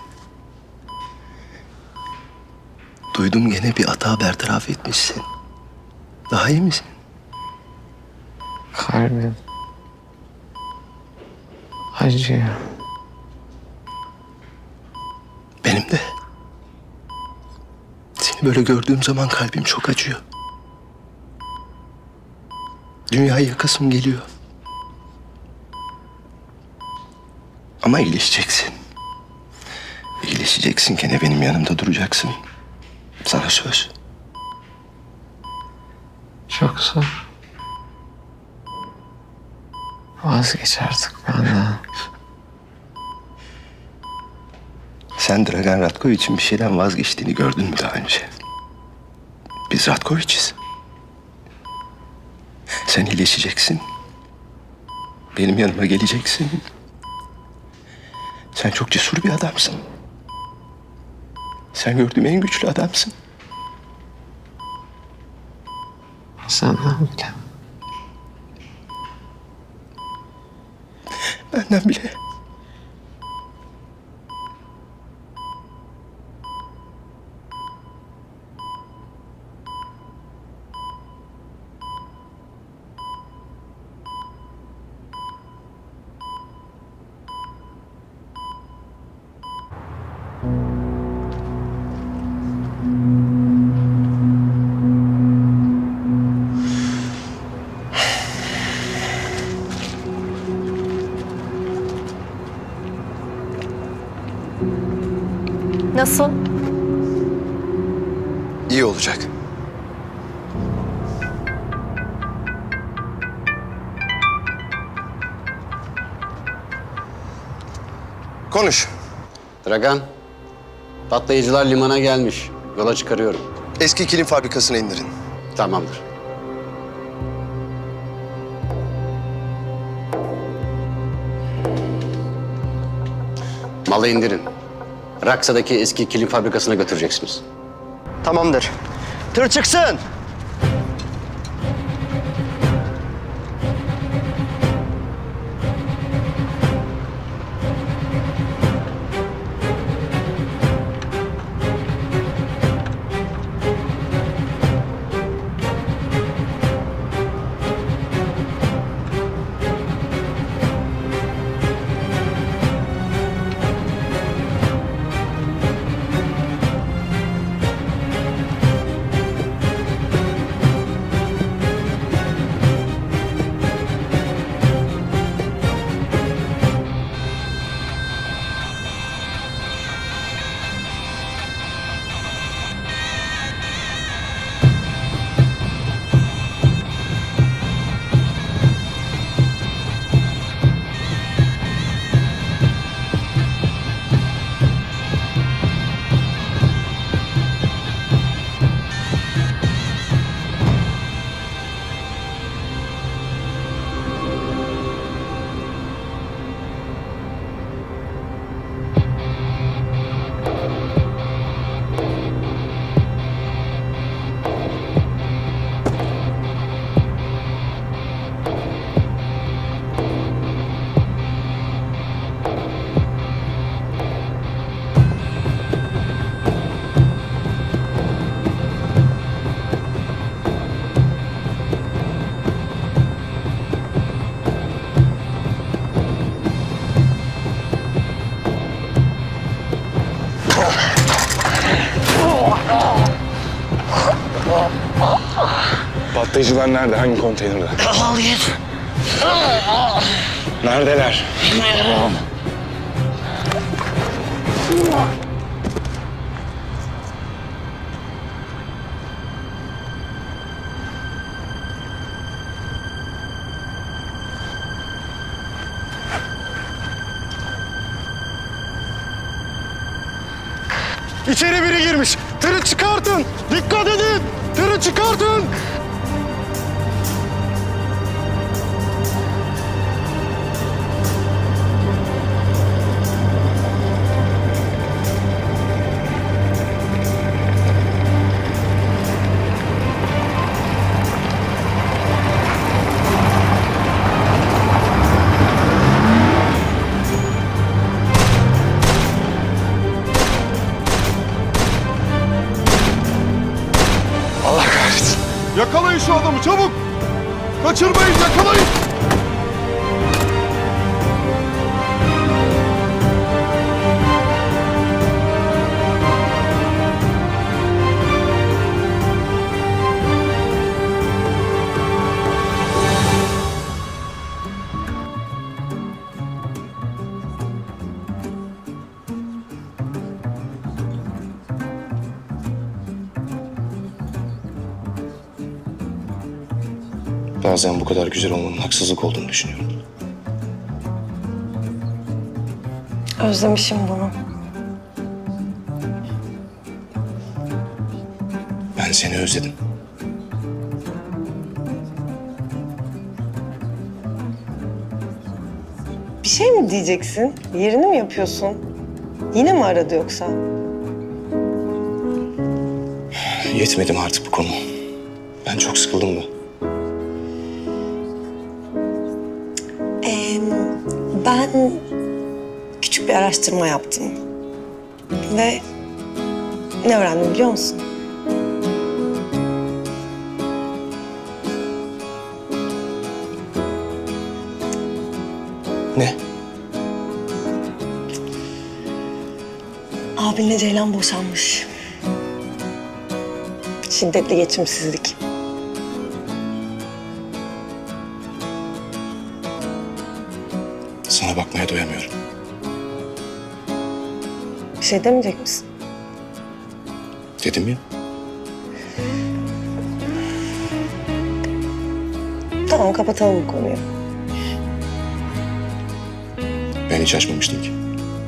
Duydum gene bir hata bertaraf etmişsin. Daha iyi misin? Kalbim acıyor. Benim de. Seni böyle gördüğüm zaman kalbim çok acıyor. Dünyayı yakasım geliyor. Ama iyileşeceksin. İyileşeceksin, gene benim yanımda duracaksın. Sana söz. Çok zor. Vazgeç artık benden. Sen Dragan Ratkoviç'in bir şeyden vazgeçtiğini gördün mü daha önce? Biz Ratkoviç'iz. Sen iyileşeceksin. Benim yanıma geleceksin. Sen çok cesur bir adamsın. Sen gördüğüm en güçlü adamsın. Senden bile. Benden bile. Nasıl? İyi olacak. Konuş. Dragan, patlayıcılar limana gelmiş. Yola çıkarıyorum. Eski kilim fabrikasına indirin. Tamamdır. Malı indirin. Raksa'daki eski kilim fabrikasına götüreceksiniz. Tamamdır. Tır çıksın. Patlayıcılar nerede? Hangi konteynerde? Al git. Neredeler? Bilmiyorum. İçeri biri girmiş. Tırı çıkartın. Dikkat edin. Tırı çıkartın. Allah kahretsin. Yakalayın şu adamı çabuk. Kaçırmayın, yakalayın. Bazen bu kadar güzel olmanın haksızlık olduğunu düşünüyorum. Özlemişim bunu. Ben seni özledim. Bir şey mi diyeceksin? Yerini mi yapıyorsun? Yine mi aradı yoksa? Yetmedi mi artık bu konu? Ben çok sıkıldım da. Ben küçük bir araştırma yaptım. Ve ne öğrendim biliyor musun? Ne? Abinle Ceylan boşanmış. Şiddetli geçimsizlik. Sana bakmaya doyamıyorum. Bir şey demeyecek misin? Dedim ya. Tamam, kapatalım bu konuyu. Ben hiç açmamıştım ki.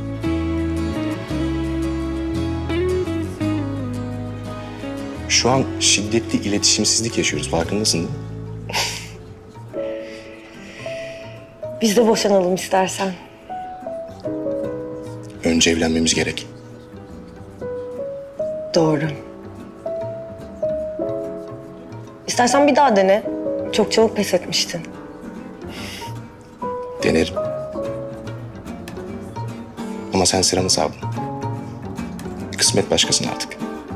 Şu an şiddetli iletişimsizlik yaşıyoruz. Farkındasın değil mi? Biz de boşanalım istersen. Önce evlenmemiz gerek. Doğru. İstersen bir daha dene. Çok çabuk pes etmiştin. Denerim. Ama sen sıranı savdun. Kısmet başkasına artık.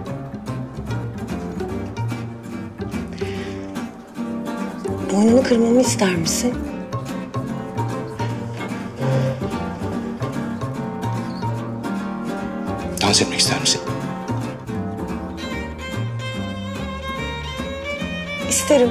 Boynunu kırmamı ister misin? Dans etmek ister misin? İsterim.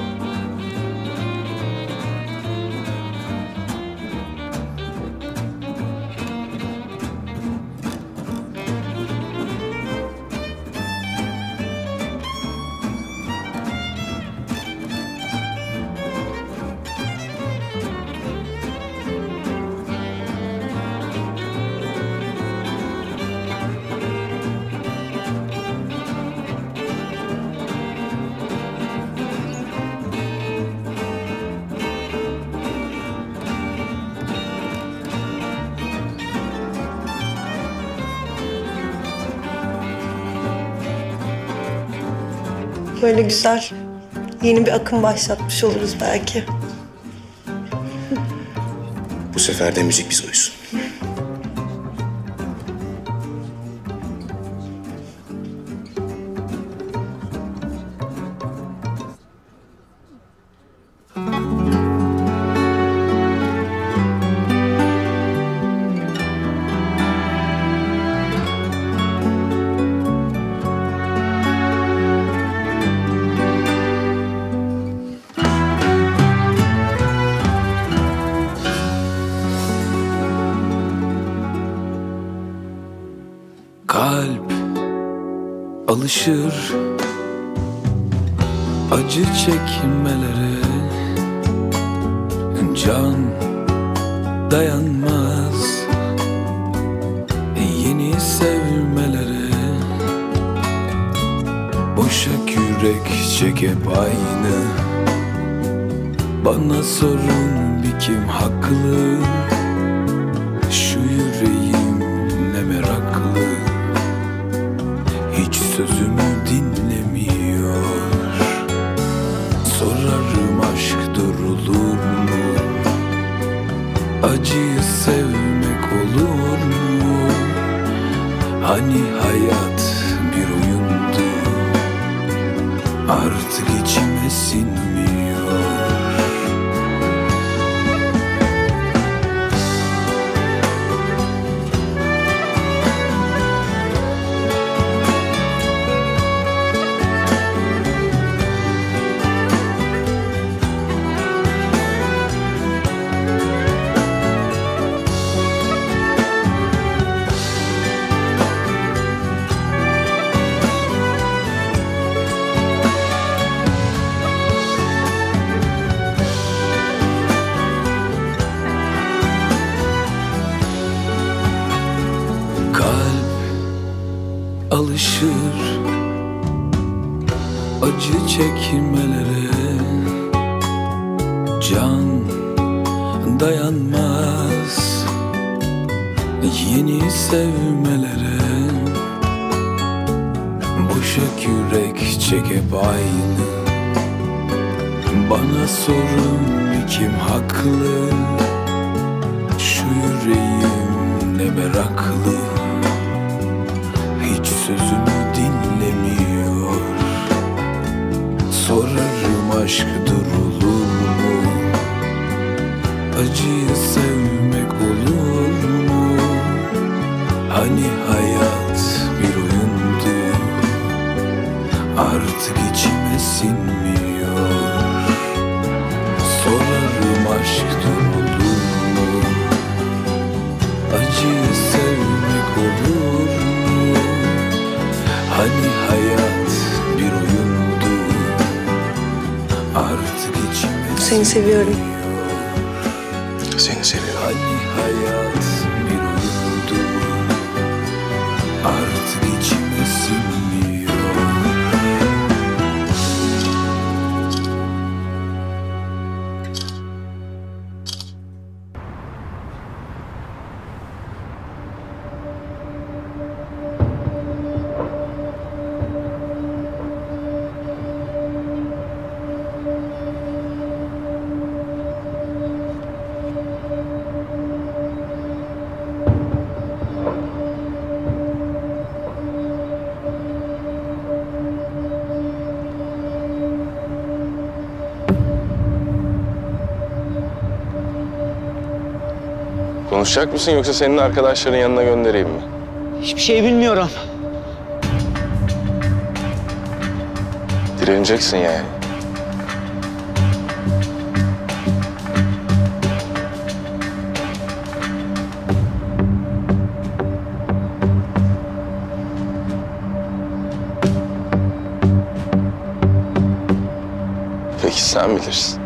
Böyle güzel, yeni bir akım başlatmış oluruz belki. Bu sefer de müzik bize uysun. alışır acı çekmelere. Can dayanmaz yeni sevmelere. Boşa kürek çek hep aynı. Bana sorun bir kim haklı? Şu yüreğim ne meraklı, hiç sözümü dinlemiyor. Sorarım aşk durulur mu? Acıyı sevmek olur mu? Hani hayat bir oyundu, artık içime sinmiyor. Alışır acı çekmelere. Can dayanmaz yeni sevmelere. Boşa kürek çek hep aynı. Bana sorun kim haklı? Şu yüreğim ne meraklı, hiç sözümü dinlemiyor. Sorarım aşk durulur mu? Acıyı sevmek olur mu? Hani hayat bir oyundu, artık içime sinmiyor. Sorarım aşk durulur mu? Acıyı sevmek olur mu? Hani hayat bir oyundu, artık içime Seni seviyorum. Seni seviyorum. Hani hayat bir oyundu, artık içime sinmiyor. Konuşacak mısın yoksa senin arkadaşların yanına göndereyim mi? Hiçbir şey bilmiyorum. Direneceksin yani. Peki sen bilirsin.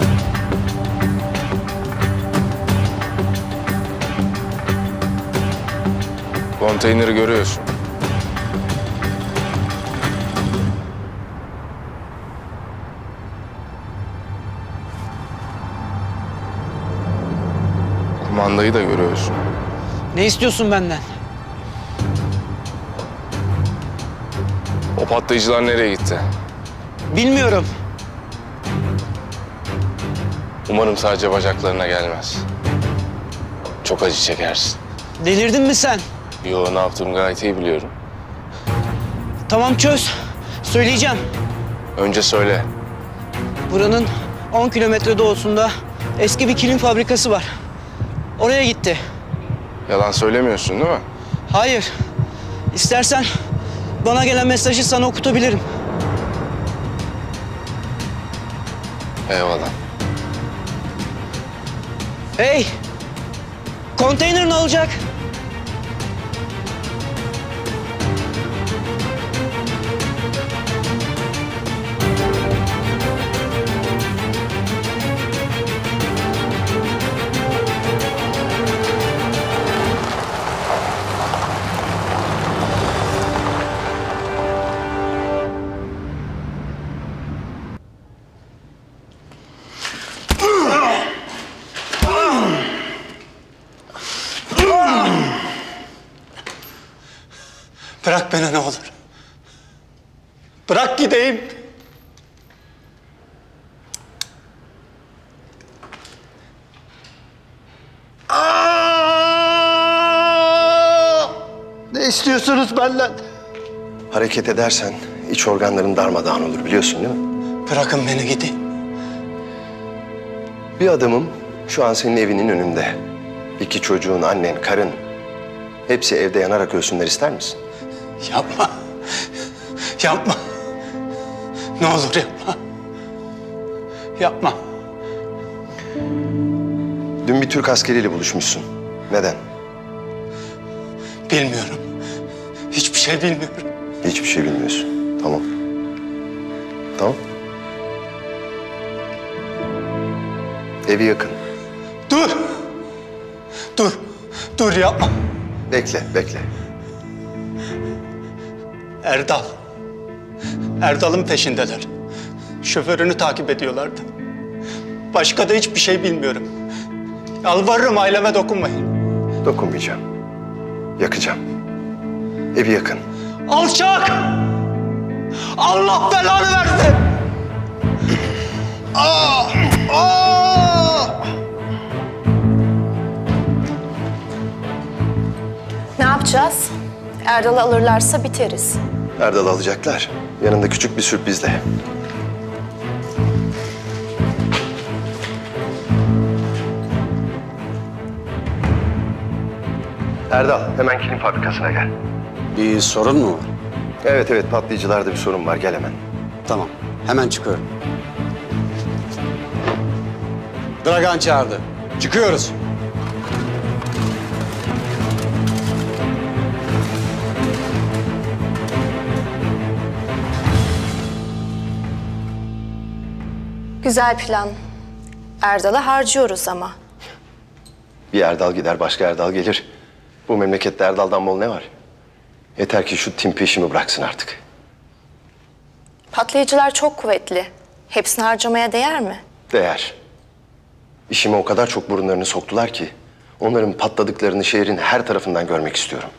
Konteyneri görüyorsun. Kumandayı da görüyorsun. Ne istiyorsun benden? O patlayıcılar nereye gitti? Bilmiyorum. Umarım sadece bacaklarına gelmez. Çok acı çekersin. Delirdin mi sen? Yo, ne yaptığımı gayet iyi biliyorum. Tamam çöz. Söyleyeceğim. Önce söyle. Buranın 10 kilometre doğusunda eski bir kilim fabrikası var. Oraya gitti. Yalan söylemiyorsun değil mi? Hayır. İstersen bana gelen mesajı sana okutabilirim. Eyvallah. Hey! Konteyner ne olacak? Bırak beni ne olur. Bırak gideyim. Ne istiyorsunuz benden? Hareket edersen iç organların darmadağın olur biliyorsun değil mi? Bırakın beni gideyim. Bir adamım şu an senin evinin önünde. 2 çocuğun, annen, karın. Hepsi evde yanarak ölsünler ister misin? Yapma. Yapma. Ne olur yapma. Yapma. Dün bir Türk askeriyle buluşmuşsun. Neden? Bilmiyorum. Hiçbir şey bilmiyorum. Hiçbir şey bilmiyorsun. Tamam. Tamam. Evi yakın. Dur! Dur! Dur yapma. Bekle, bekle. Erdal. Erdal'ın peşindeler. Şoförünü takip ediyorlardı. Başka da hiçbir şey bilmiyorum. Yalvarırım aileme dokunmayın. Dokunmayacağım. Yakacağım. Evi yakın. Alçak! Allah belanı versin! Ne yapacağız? Erdal'ı alırlarsa biteriz. Erdal'ı alacaklar. Yanında küçük bir sürprizle. Erdal, hemen kilim fabrikasına gel. Bir sorun mu var? Evet, patlayıcılarda bir sorun var. Gel hemen. Tamam, hemen çıkıyorum. Dragan çağırdı. Çıkıyoruz. Güzel plan. Erdal'ı harcıyoruz ama. Bir Erdal gider, başka Erdal gelir. Bu memlekette Erdal'dan bol ne var? Yeter ki şu tim peşimi bıraksın artık. Patlayıcılar çok kuvvetli. Hepsini harcamaya değer mi? Değer. İşime o kadar çok burunlarını soktular ki... onların patladıklarını şehrin her tarafından görmek istiyorum.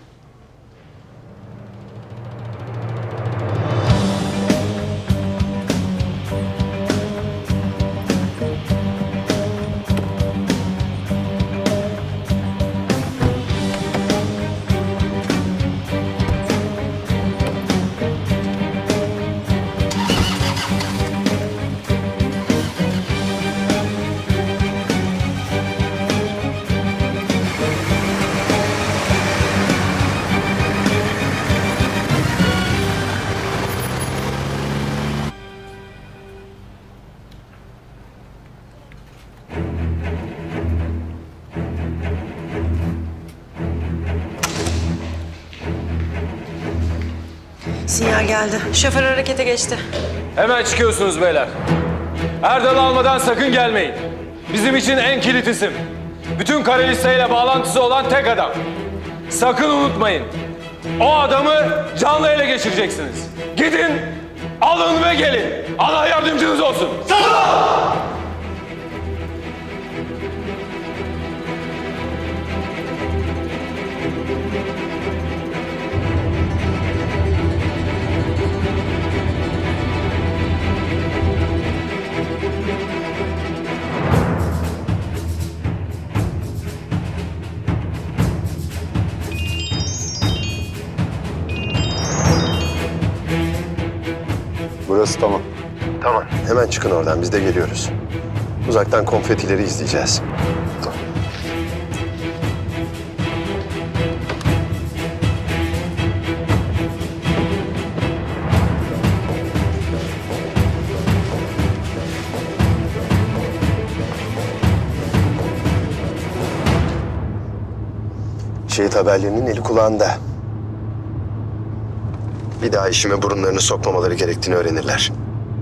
Sinyal geldi. Şoför harekete geçti. Hemen çıkıyorsunuz beyler. Erdal'ı almadan sakın gelmeyin. Bizim için en kilit isim. Bütün kara listeyle bağlantısı olan tek adam. Sakın unutmayın. O adamı canlı ele geçireceksiniz. Gidin, alın ve gelin. Allah yardımcınız olsun. Sağ olun! Burası tamam. Tamam. Hemen çıkın oradan. Biz de geliyoruz. Uzaktan konfetileri izleyeceğiz. Tamam. Şehit haberlerinin eli kulağında. Bir daha işime burunlarını sokmamaları gerektiğini öğrenirler.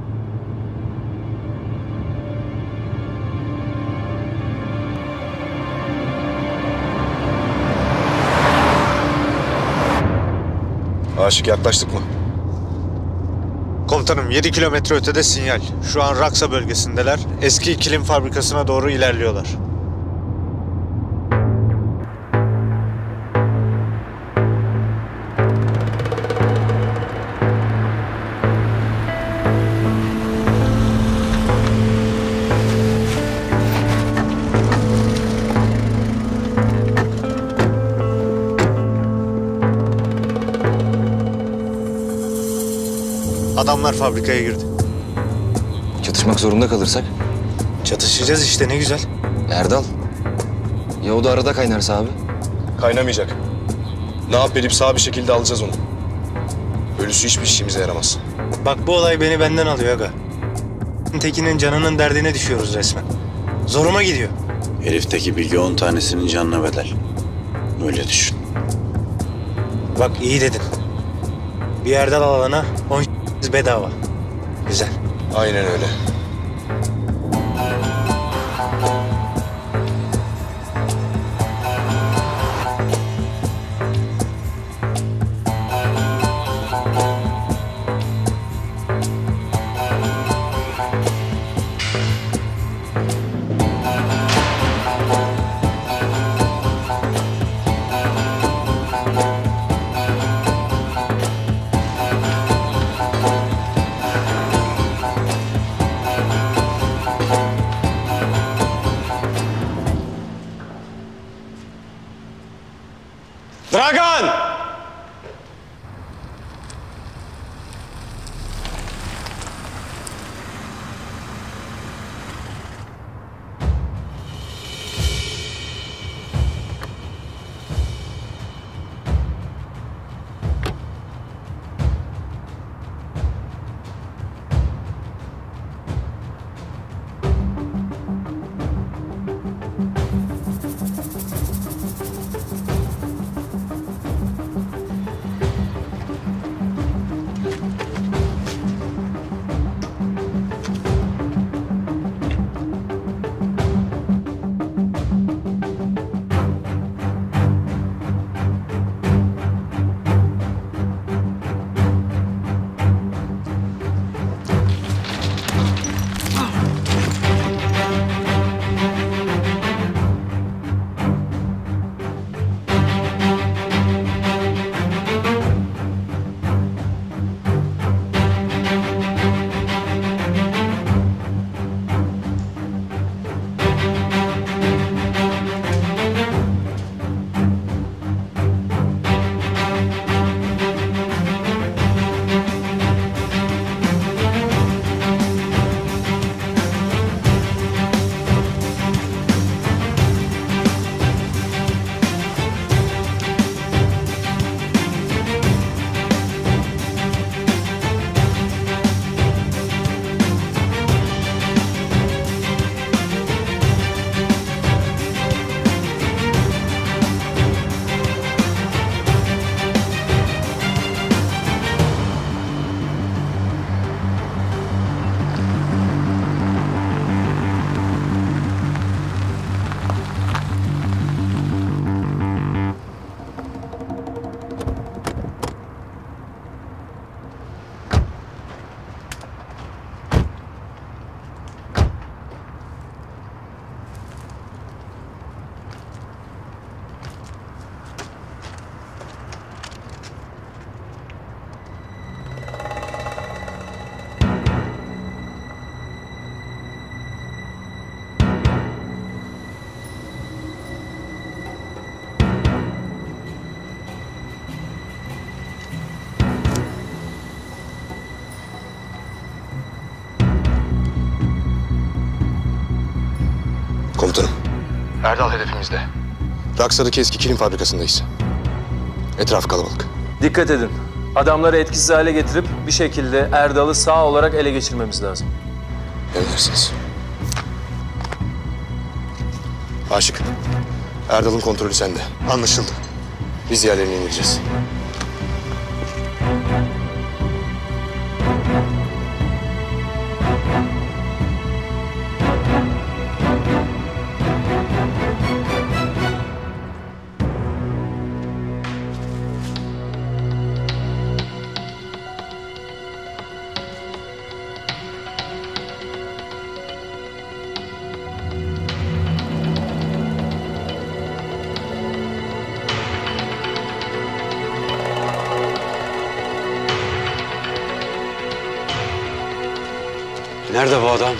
Aşık yaklaştık mı? Komutanım 7 kilometre ötede sinyal. Şu an Raksa bölgesindeler. Eski kilim fabrikasına doğru ilerliyorlar. Adamlar fabrikaya girdi. Çatışmak zorunda kalırsak? Çatışacağız işte, ne güzel. Erdal. Ya o da arada kaynarsa abi? Kaynamayacak. Ne yap edip sağ bir şekilde alacağız onu. Ölüsü hiçbir işimize yaramaz. Bak bu olay beni benden alıyor aga. Tekin'in canının derdine düşüyoruz resmen. Zoruma gidiyor. Herifteki bilgi 10 tanesinin canına bedel. Öyle düşün. Bak iyi dedin. Bir Erdal alana 10 bedava. Güzel. Aynen öyle. Dragan! Komutanım. Erdal hedefimizde. Raksa'daki eski kilim fabrikasındayız. Etraf kalabalık. Dikkat edin. Adamları etkisiz hale getirip bir şekilde Erdal'ı sağ olarak ele geçirmemiz lazım. Emredersiniz. Aşık. Erdal'ın kontrolü sende. Anlaşıldı. Biz diğerlerini indireceğiz. Nerede bu adam?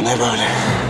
Bu ne böyle?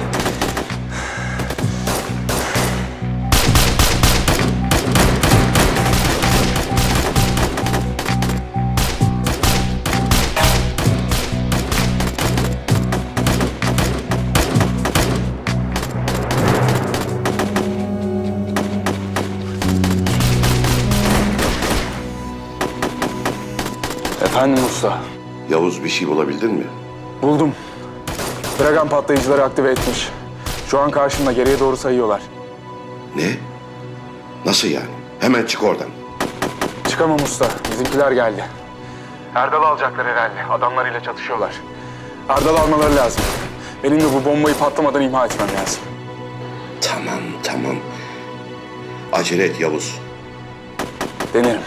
Efendim usta. Yavuz bir şey bulabildin mi? Buldum. Dragan patlayıcıları aktive etmiş. Şu an karşımda, geriye doğru sayıyorlar. Ne? Nasıl yani? Hemen çık oradan. Çıkamam usta. Bizimkiler geldi. Erdal'ı alacaklar herhalde. Adamlarıyla çatışıyorlar. Erdal'ı almaları lazım. Benim de bu bombayı patlamadan imha etmem lazım. Tamam. Acele et Yavuz. Denerim.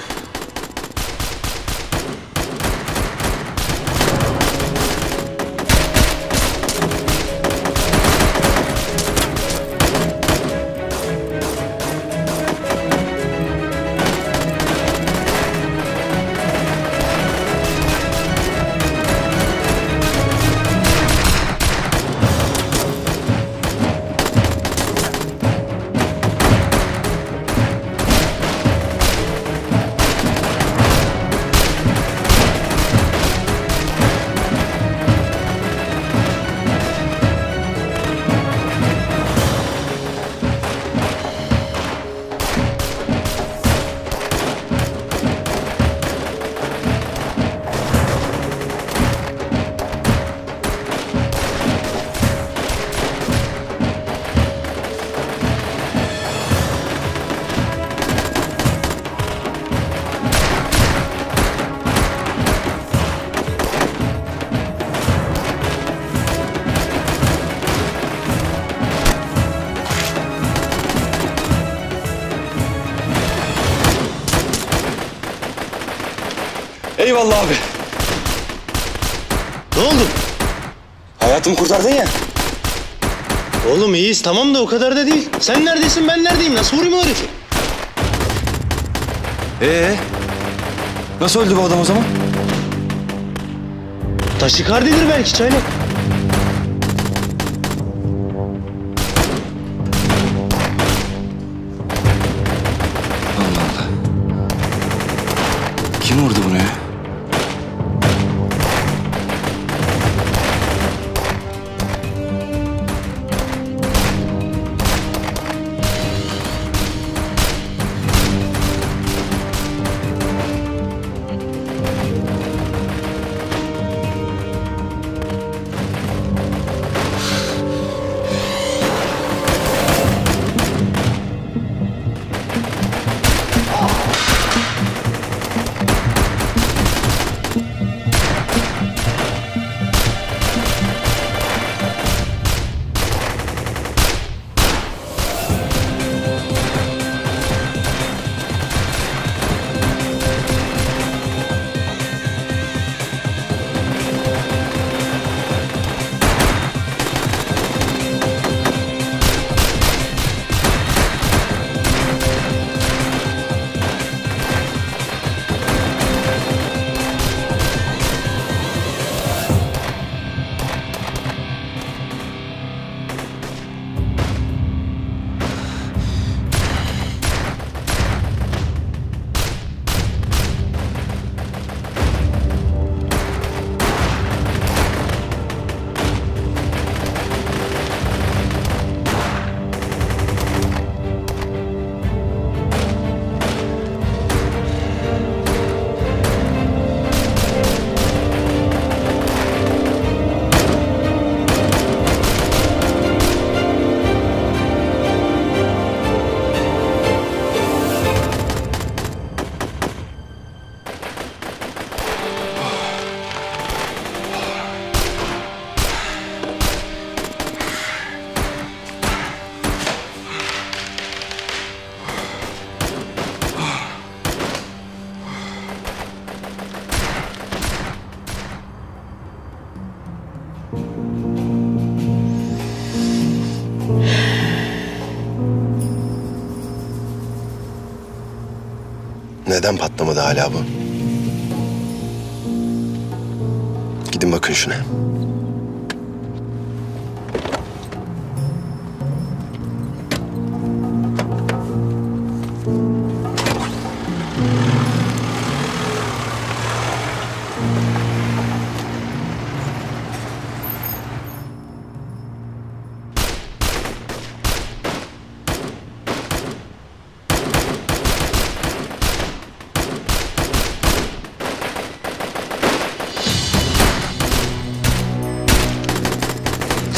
Eyvallah abi. Ne oldu? Hayatımı kurtardın ya. Oğlum iyiyiz tamam da o kadar da değil. Sen neredesin ben neredeyim? Nasıl vurayım o herifi? Nasıl öldü bu adam o zaman? Taşikardidir belki çaylak. Kim vurdu bunu ya? Neden patlamadı hala bu? Gidin bakın şuna.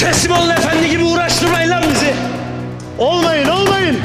Teslim olun efendi gibi uğraştırmayın lan bizi. Olmayın, olmayın.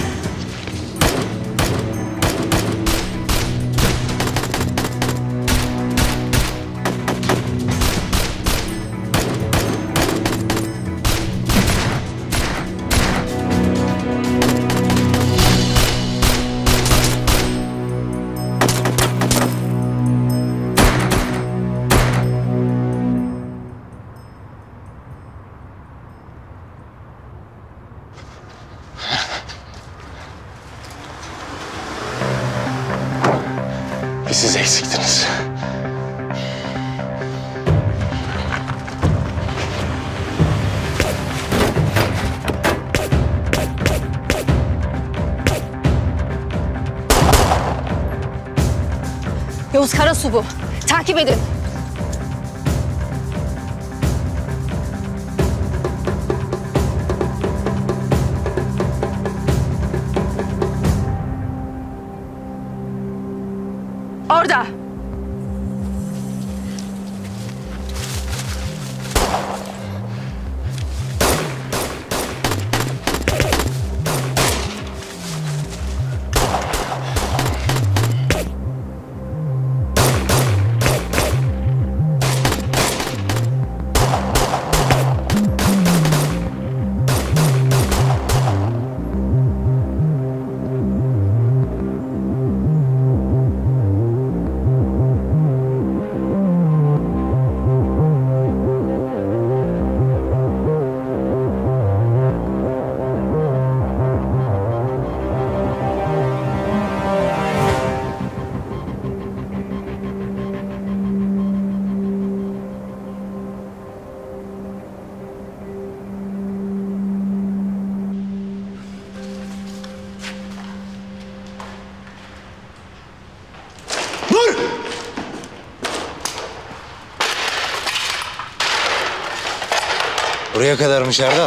Bir siz eksiktiniz. Yavuz Karasu bu. Takip edin. Orada. Buraya kadarmış Erdal.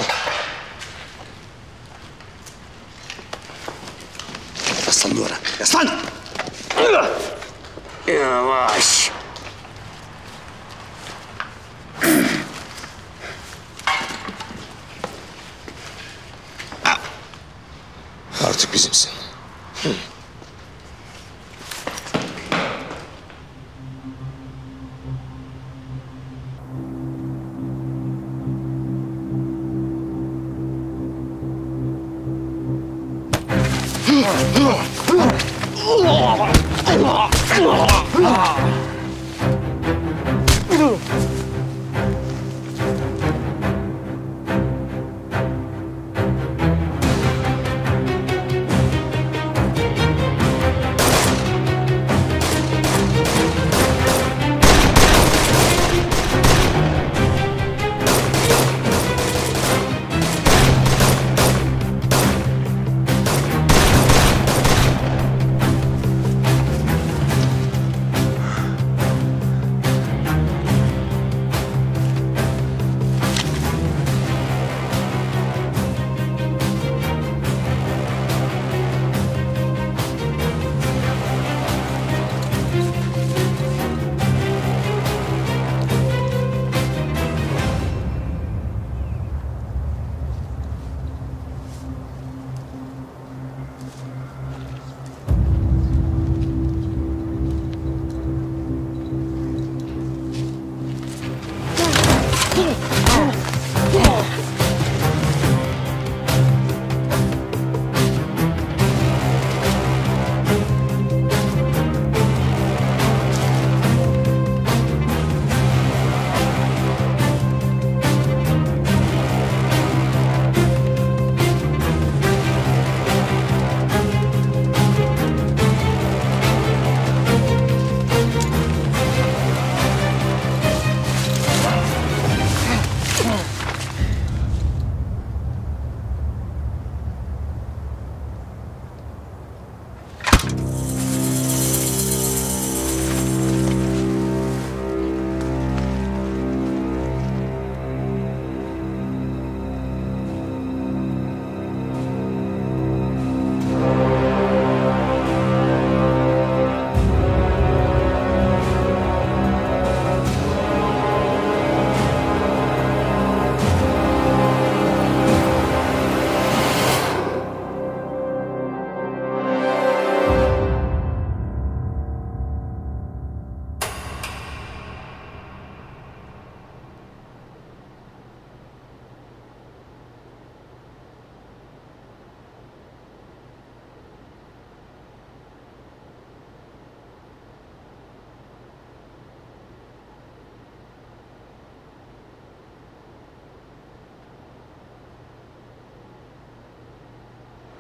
Yaslan duvara. Yaslan! Yavaş. Artık bizimsin.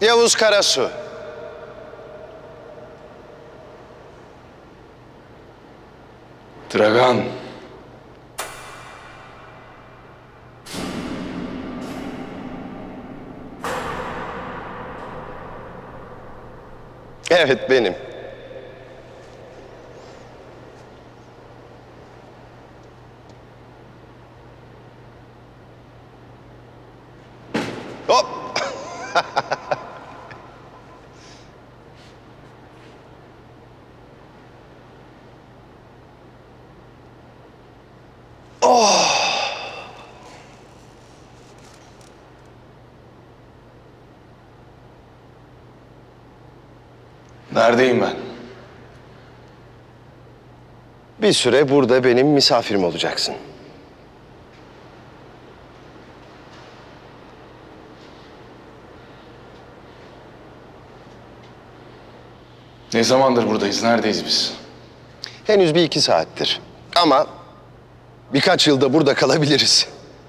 Yavuz Karasu. Dragan. Evet, benim. Hop! Oh! Neredeyim ben? Bir süre burada benim misafirim olacaksın. Ne zamandır buradayız? Neredeyiz biz? Henüz bir iki saattir. Ama birkaç yılda burada kalabiliriz.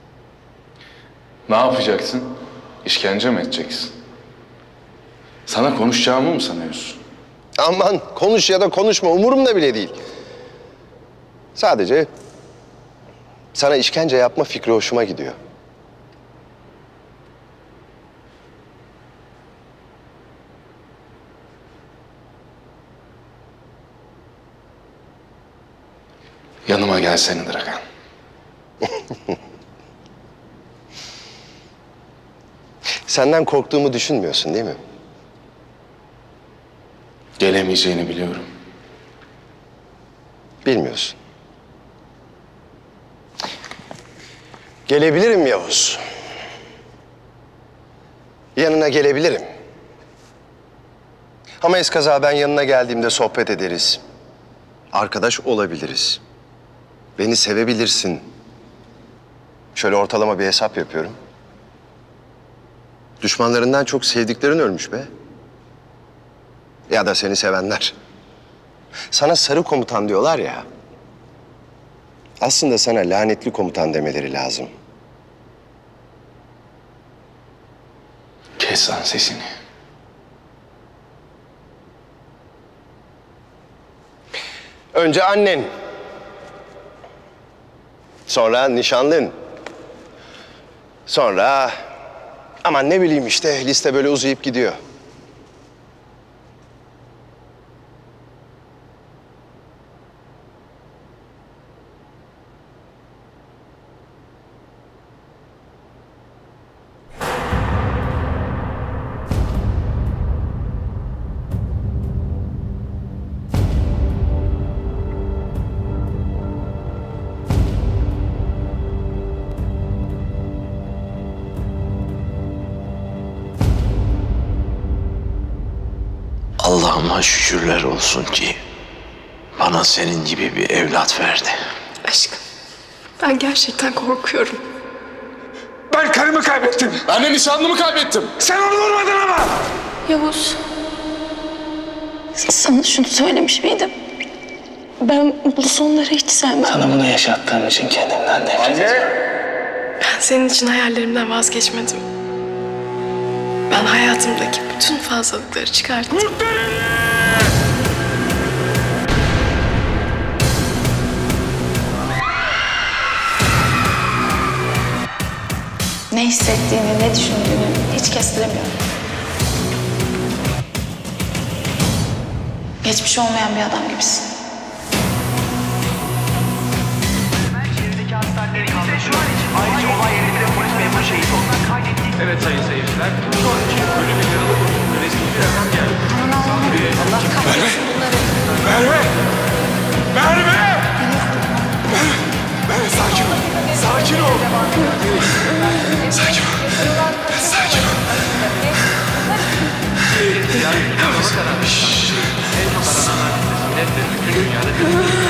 Ne yapacaksın? İşkence mi edeceksin? Sana konuşacağımı mı sanıyorsun? Aman konuş ya da konuşma umurumda bile değil. Sadece sana işkence yapma fikri hoşuma gidiyor. Yanıma gelsene Dragan. Senden korktuğumu düşünmüyorsun değil mi? Gelemeyeceğini biliyorum. Bilmiyorsun. Gelebilirim Yavuz. Yanına gelebilirim. Ama eskaza ben yanına geldiğimde sohbet ederiz. Arkadaş olabiliriz. Beni sevebilirsin. Şöyle ortalama bir hesap yapıyorum. Düşmanlarından çok sevdiklerin ölmüş be. Ya da seni sevenler. Sana sarı komutan diyorlar ya. Aslında sana lanetli komutan demeleri lazım. Kes lan sesini. Önce annen. Sonra nişanlın. Sonra... Aman ne bileyim işte liste böyle uzayıp gidiyor. Allah'ıma şükürler olsun ki bana senin gibi bir evlat verdi. Aşkım, ben gerçekten korkuyorum. Ben karımı kaybettim. Ben de nişanlımı kaybettim. Sen onu vurmadın ama. Yavuz, sana şunu söylemiş miydim? Ben bu sonları hiç sevmem. Sana bunu yaşattığım için kendimden nefret ediyorum. Ben senin için hayallerimden vazgeçmedim. Ben hayatımdaki bütün fazlalıkları çıkarttım. Ne hissettiğini, ne düşündüğünü hiç kestiremiyorum. Geçmiş olmayan bir adam gibisin. Ayrıca olay yerinde polis memuru şehit oldu. Evet sayın seyirciler. Şu an için ölü bir yaralı konusunda resmi bir rakam geldi. Allah kahretsin bunları. Merve! Merve! Merve sakin ol. Sakin ol. Sakin ol. Sakin ol. En çok aranan listesinde bütün dünyada